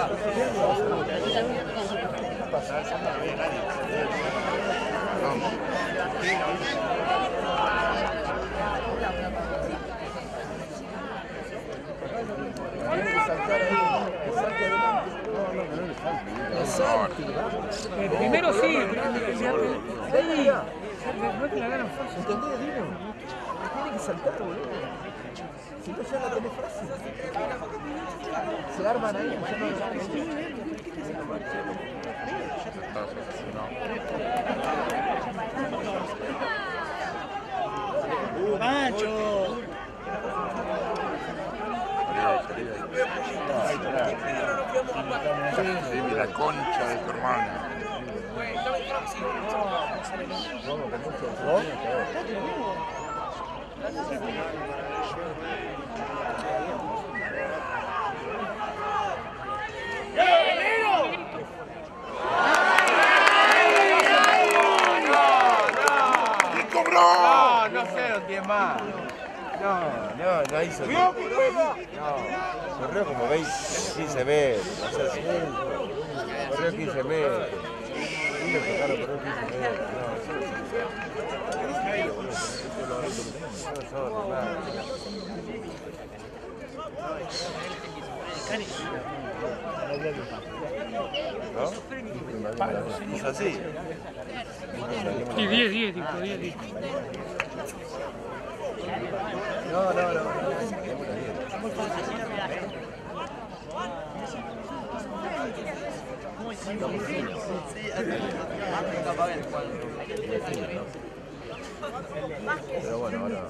B: El primero sí, pero ahí no es que la ganan fácil.
D: ¿Entendés, Dino? Tiene que saltar, boludo. Si no, ya la tenés fácil. Se arman ahí.
G: ¡Pancho!
I: Sí, la concha de tu hermana. ¿Quién cobró?
A: No, no sé quién más. No, no, no hizo. No, corrió como veinte, quince metros. No sé si. Corrió quince metros. Y le tocaron, corrió quince metros. No, no, ¿no? Es así.
B: Sí, diez, diez, tipo, diez, diez.
A: No, no, no. Pero bueno, ahora.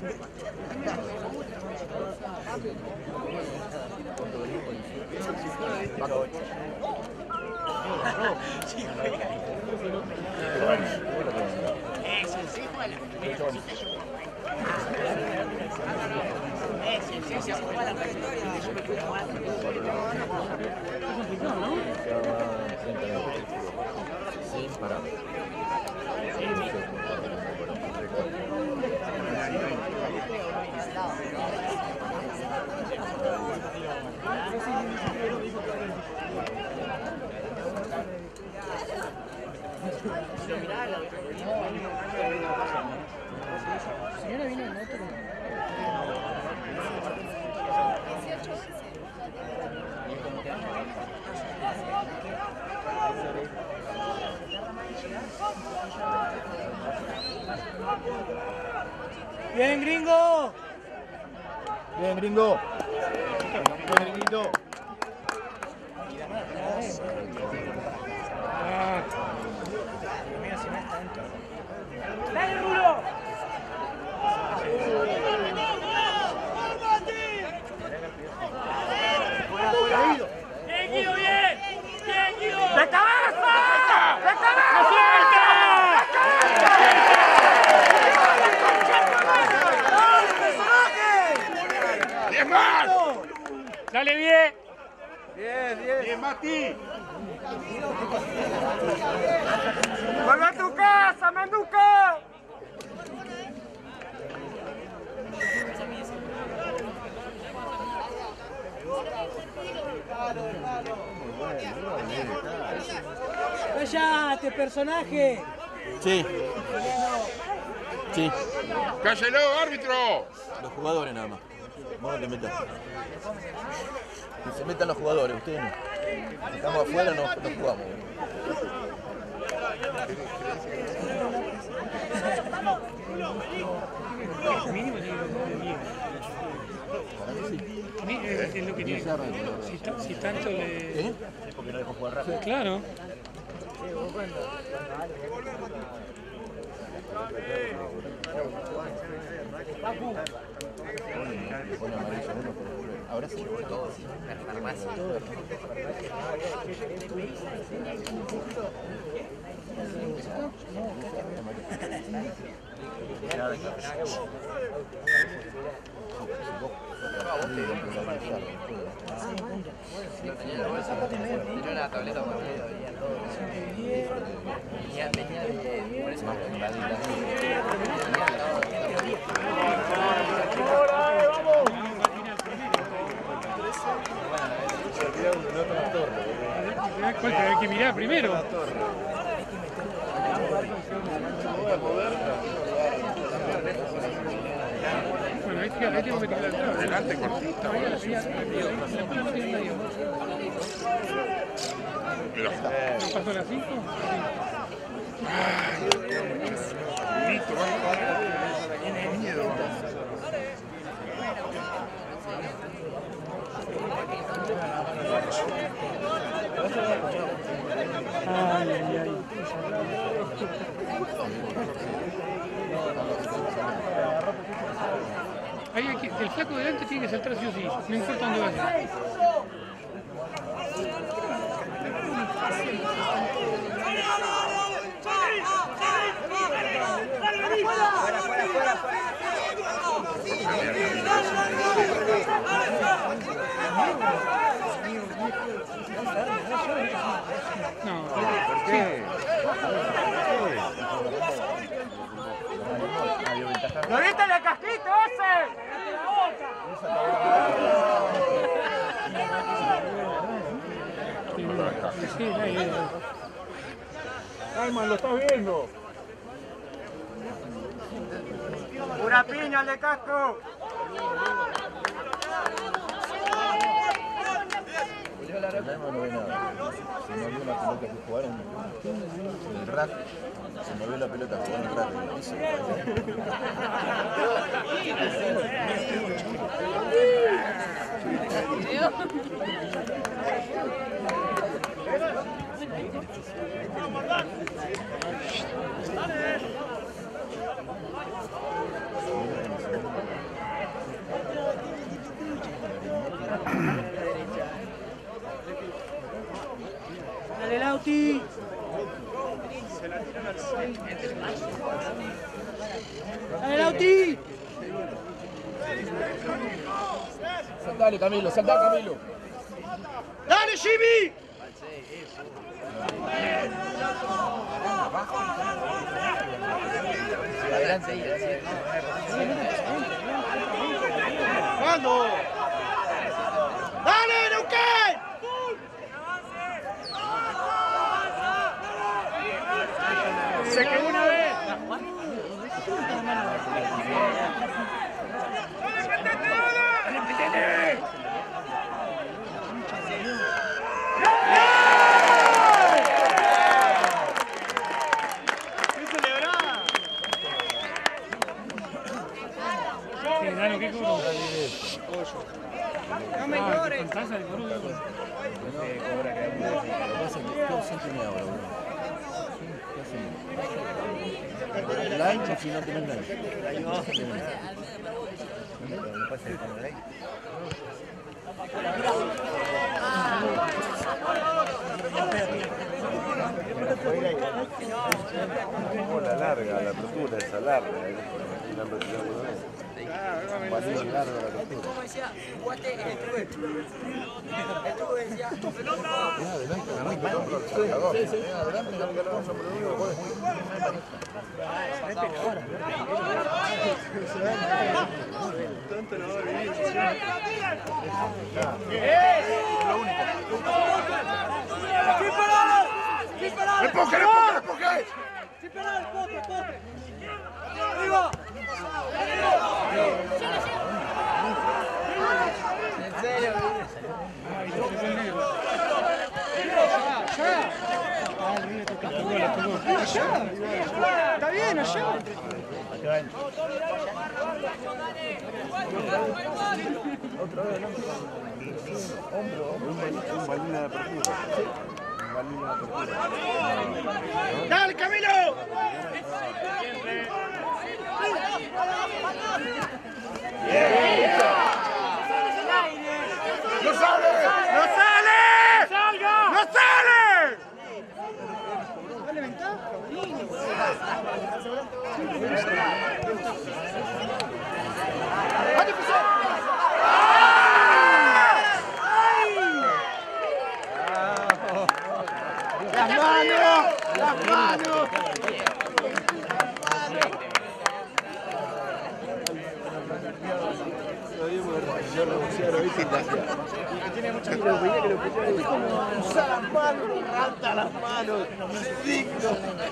A: Sin parar.
G: Señora vino en auto. Bien, gringo.
D: Bien, gringo. Bien, gringuito.
B: ¡Dale, Rulo! ¡Bien, Guido, bien! ¡Bien, Guido! ¡De cabeza! ¡De cabeza!
I: ¡Diez más!
B: ¡Dale, bien!
A: Bien, bien.
I: ¡Diez, Mati!
B: ¡Vuelve a tu casa, Manduca!
G: ¡Cállate, personaje!
D: Sí. Sí.
I: ¡Cállelo, árbitro!
D: Los jugadores nada más. Vos no te metas. Que se metan los jugadores, ustedes no. Estamos afuera, no, no jugamos.
B: Mínimo tiene que ser diez. Es lo que tiene. Si, ta- si tanto le...
D: ¿Eh? Porque no dejó jugar rápido.
B: Claro.
F: Ahora se llevó todo, sí. La farmacia. Tenía la tableta por medio. Venía, venía de... Por eso
B: jugar primero. Bueno, ahí tengo que tirar la entrada.
I: Adelante, cortita. Mira.
B: ¿No pasó a las cinco?
I: Bonito, va. Miedo.
B: Ay, ay, ay. Ahí aquí, el flaco delante tiene que saltar sí o sí, no importa dónde vaya. No,
A: ¿por qué?
J: ¿Lo viste el casquito ese?
B: sí, ahí, ahí.
D: Calma, lo estás viendo.
J: Pura piña el de casco.
F: No ve nada. Se movió la pelota que jugaron en el rack. Se movió la pelota que jugaron en el rack.
G: Dale, Lauti. Dale, Lauti.
F: Saltale, Camilo, saltá, Camilo.
G: Dale, Jimmy.
F: Adelante,
G: ¿Cuándo? ¡Dale, Neuquén!
B: Se quedó una vez.
J: No me llores.
F: Lo que pasa es que todo siempre me habla, boludo. La hincha si no tenés nada.
A: Como la larga, la apertura esa larga. La apertura, un balín largo la apertura.
J: Como decía, guate en el club. El club decía,
I: ¡Empuje, empuje, empuje!
G: ¡Sí, pará, el pote, el pote! ¡Arriba!
J: en serio.
G: Está bien, allá.
A: Otra vez, ¿no? Hombro, un balín de apertura. Un balín de apertura.
G: ¡Dale, Camilo!
I: ¡No sale!
G: ¡No sale! ¡Salga! ¡No sale! Dale ventaja, ¡Vale, pisó! ¡Las manos! ¡Las manos!
A: Yo negociaron, ¿viste? Y que tiene mucha credibilidad que lo pusieron. Usar las manos, rata la
D: las manos. ¡Es digno!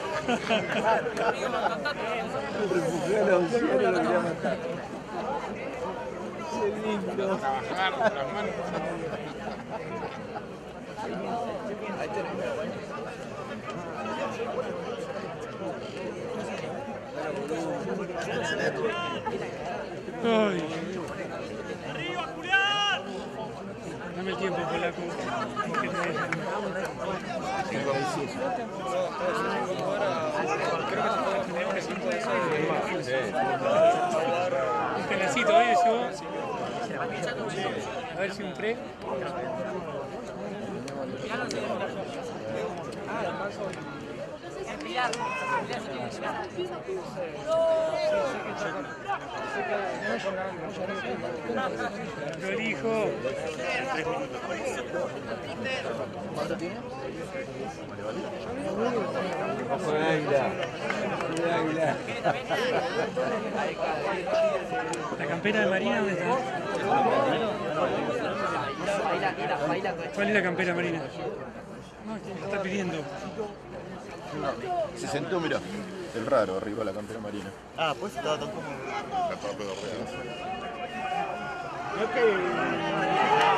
D: Refugió a la opción y lo quería matar. ¡Es digno!
C: Trabajar con las manos.
B: Ay. ¡Arriba, Julián! Dame el tiempo, polaco. Que te dejan. Un pelacito ahí, yo. A ver si un pre. Lo hijo.
D: ¿Cuánto tiene? Ojo de águila. Ojo de águila.
B: La campera de Marina, ¿dónde está? ¿Cuál es la campera Marina? No, ¿quién está pidiendo?
D: Se sentó, mira, el raro arriba de la campera marina.
K: Ah, pues estaba tan cómodo.
C: La parte de
K: Creo que...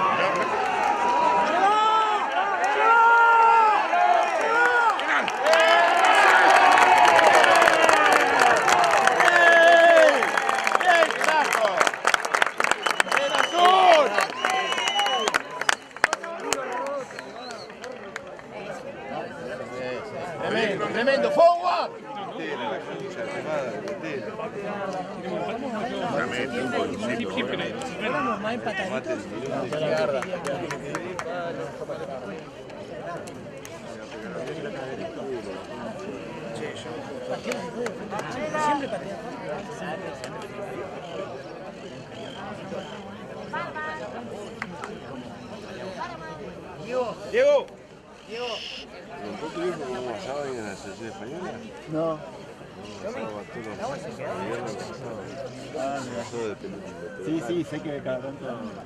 D: Tremendo, forward.
G: Vamos más empataditos. Siempre patea.
A: Diego.
K: Diego.
A: Diego. ¿Vos tuviste como pasaba en la selección española?
D: No. Sí, sí, sé que cada tanto...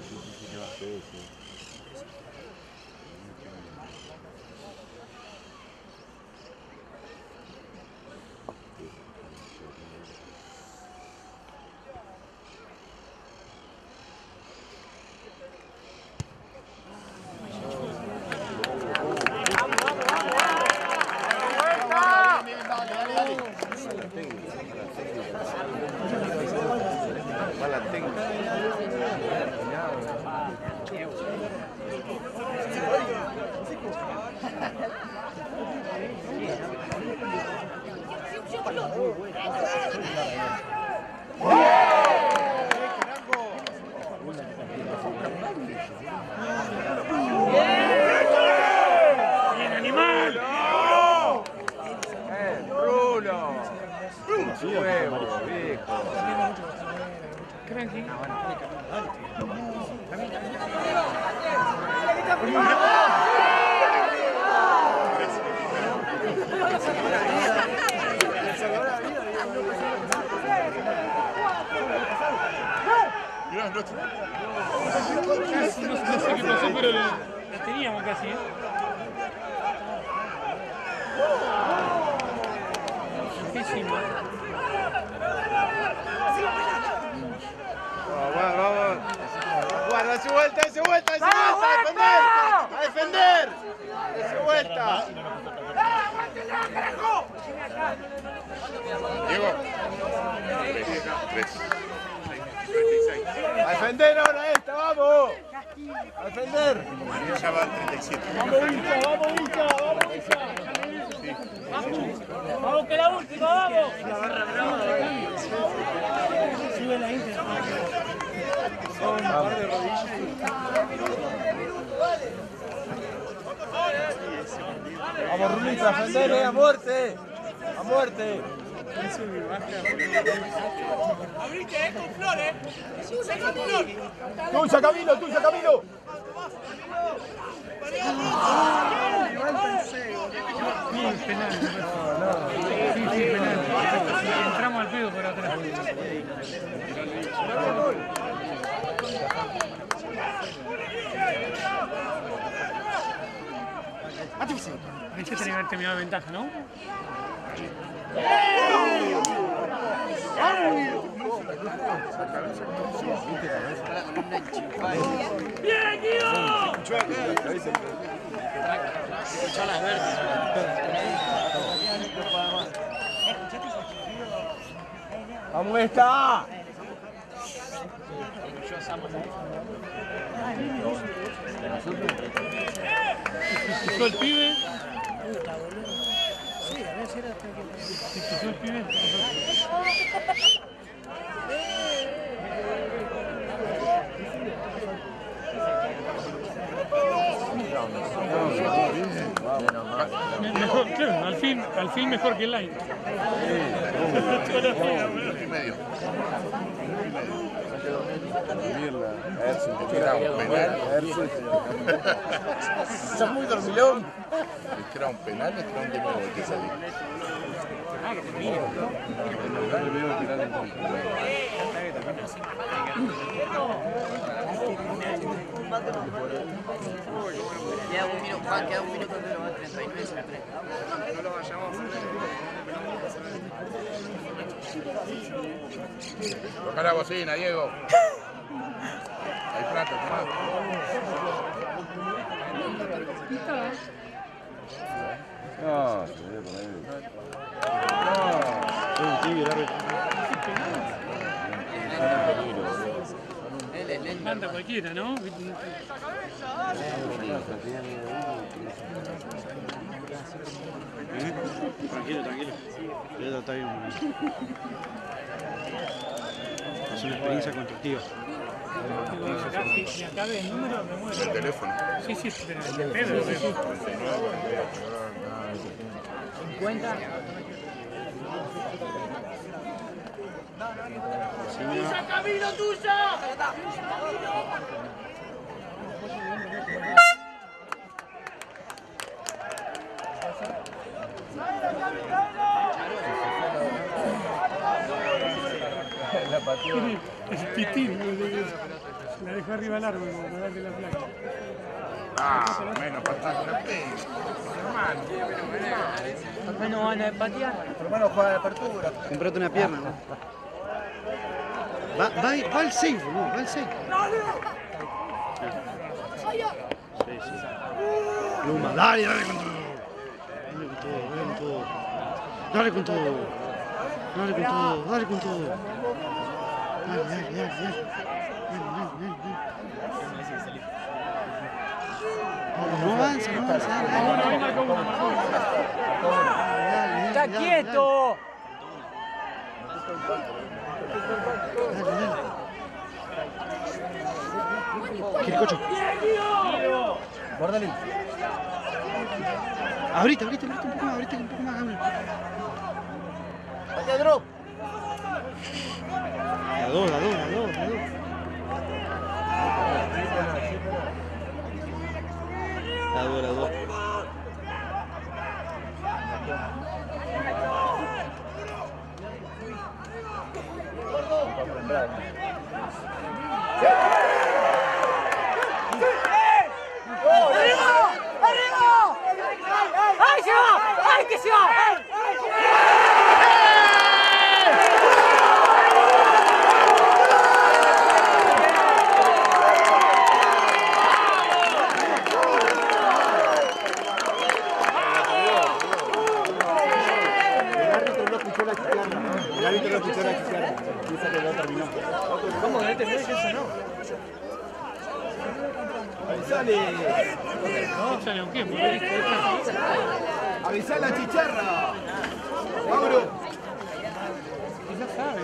A: Mala técnica.
B: ¡Bien, animal!
A: ¡Eh, Bruno! ¡Huevo, viejo!
B: Cranky.
C: Mirá, no
B: Casi, no, no sé qué pasó, pero la, la teníamos casi, ¿eh? Muchísimo.
A: Vamos, vamos. Guarda su vuelta, su vuelta, su vuelta. A defender. A defender. Su vuelta.
C: Diego. Tres.
A: A defender ahora esta, vamos. A defender.
C: Ya va treinta y siete.
K: Vamos, hincha, vamos, hincha, vamos, hincha.
G: Vamos que la última, vamos. Sube la Inter.
K: Son un par de rodillas.
A: Vamos, Rulito, a defender, eh, a muerte. A muerte.
G: Abrite, eh, con flores. Sube con flores.
D: ¡Tuya, Camilo, tuya, Camilo!
B: Bien, penal. Sí, sí, penal. Entramos al pedo por atrás. Ahí se tenía que haber terminado de ventaja, ¿no? ¡Bien, Guido!
A: ¡Vamos esta!
B: ¿Pisó el pibe?
G: Sí, a ver si era hasta que...
B: ¿Sí pisó el pibe? Mejor, claro, al fin, al fin mejor que el line.
I: Minuto y medio. Era un penal.
A: Estás muy dormilón.
I: Es que era un penal, es que era un de nuevo el que salió.
J: Queda un minuto, va, queda un minuto, pero va a treinta y nueve.
C: No lo vayamos a
I: Toca la bocina, Diego. Hay plato, tomá.
A: No, se debe poner.
K: Es un tibio, el árbitro.
B: Manda cualquiera, ¿no?
K: Tranquilo, tranquilo. Ya está bien. Es una experiencia constructiva.
B: Si acabe el número, me muero.
I: El teléfono.
B: Sí, sí, pero el Pedro.
J: cincuenta.
B: ¡Tuya, Camilo, tuya!
A: La pateó.
B: Es pitín, la dejó arriba al árbol, como darle la placa.
I: Ah, menos patada con la pega.
J: Al menos van a patear.
A: Por lo menos juega de apertura.
K: Comprate una pierna, ¿no? Va, va, va al seis, boludo, va al seis. Sí, sí. Pluma, dale, dale con todo. Dale con todo, dale con todo. Dale con todo, dale con todo. Dale, dale, dale, dale. Dale, dale, dale, dale. No avanza, no avanza. Dale, dale.
J: ¡Está quieto!
K: Quiricocho.
A: Guárdale.
K: Abrite, abrite, abrite un poco más, abrite un poco más, abre.
A: ¡Vaya drop!
K: La dos, la dos, la dos, la dos. La dos, la dos.
J: ¡Arriba! ¡Arriba! ¡Ay, se va! ¡Ay, que se va!
K: El árbitro no escuchó la chicharra. Piensa que ya terminó.
J: ¿Cómo debe tener eso no?
A: ¡Avisale!
B: No, sale un qué, porque
A: ¡Avisale a la chicharra! ¡Mauro!
B: ya sabe.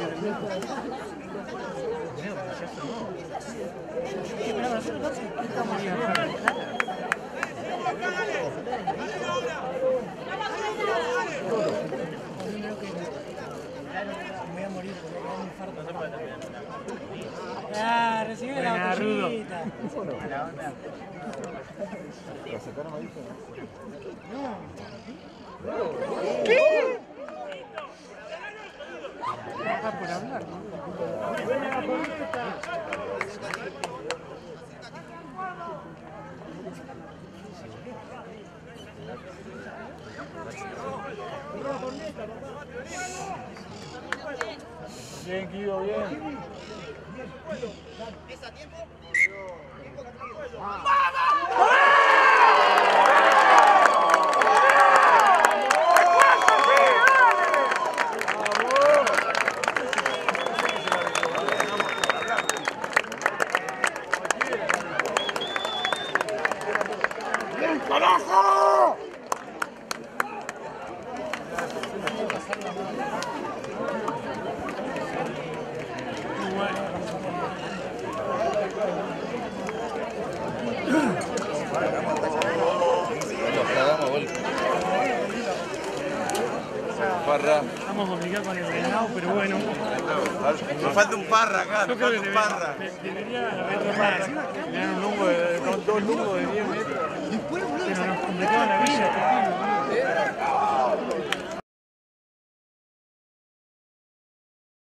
G: Me voy a morir, me voy a dar un infarto. Ah, recibe la
B: Buena, Rudo.
G: botellita.
A: ¿Lo sacaron ahí?
B: ¿Qué? Ah, por hablar.
D: Bien, Guido, bien.
C: ¡Bien, carajo!
A: Nos cagamos a golpe. Parra.
B: Estamos obligados con el venado, pero bueno.
A: Nos falta un parra acá, nos falta un parra.
B: Debería haber otro parra.
D: Tenían un lungo de, dos lungos de diez metros.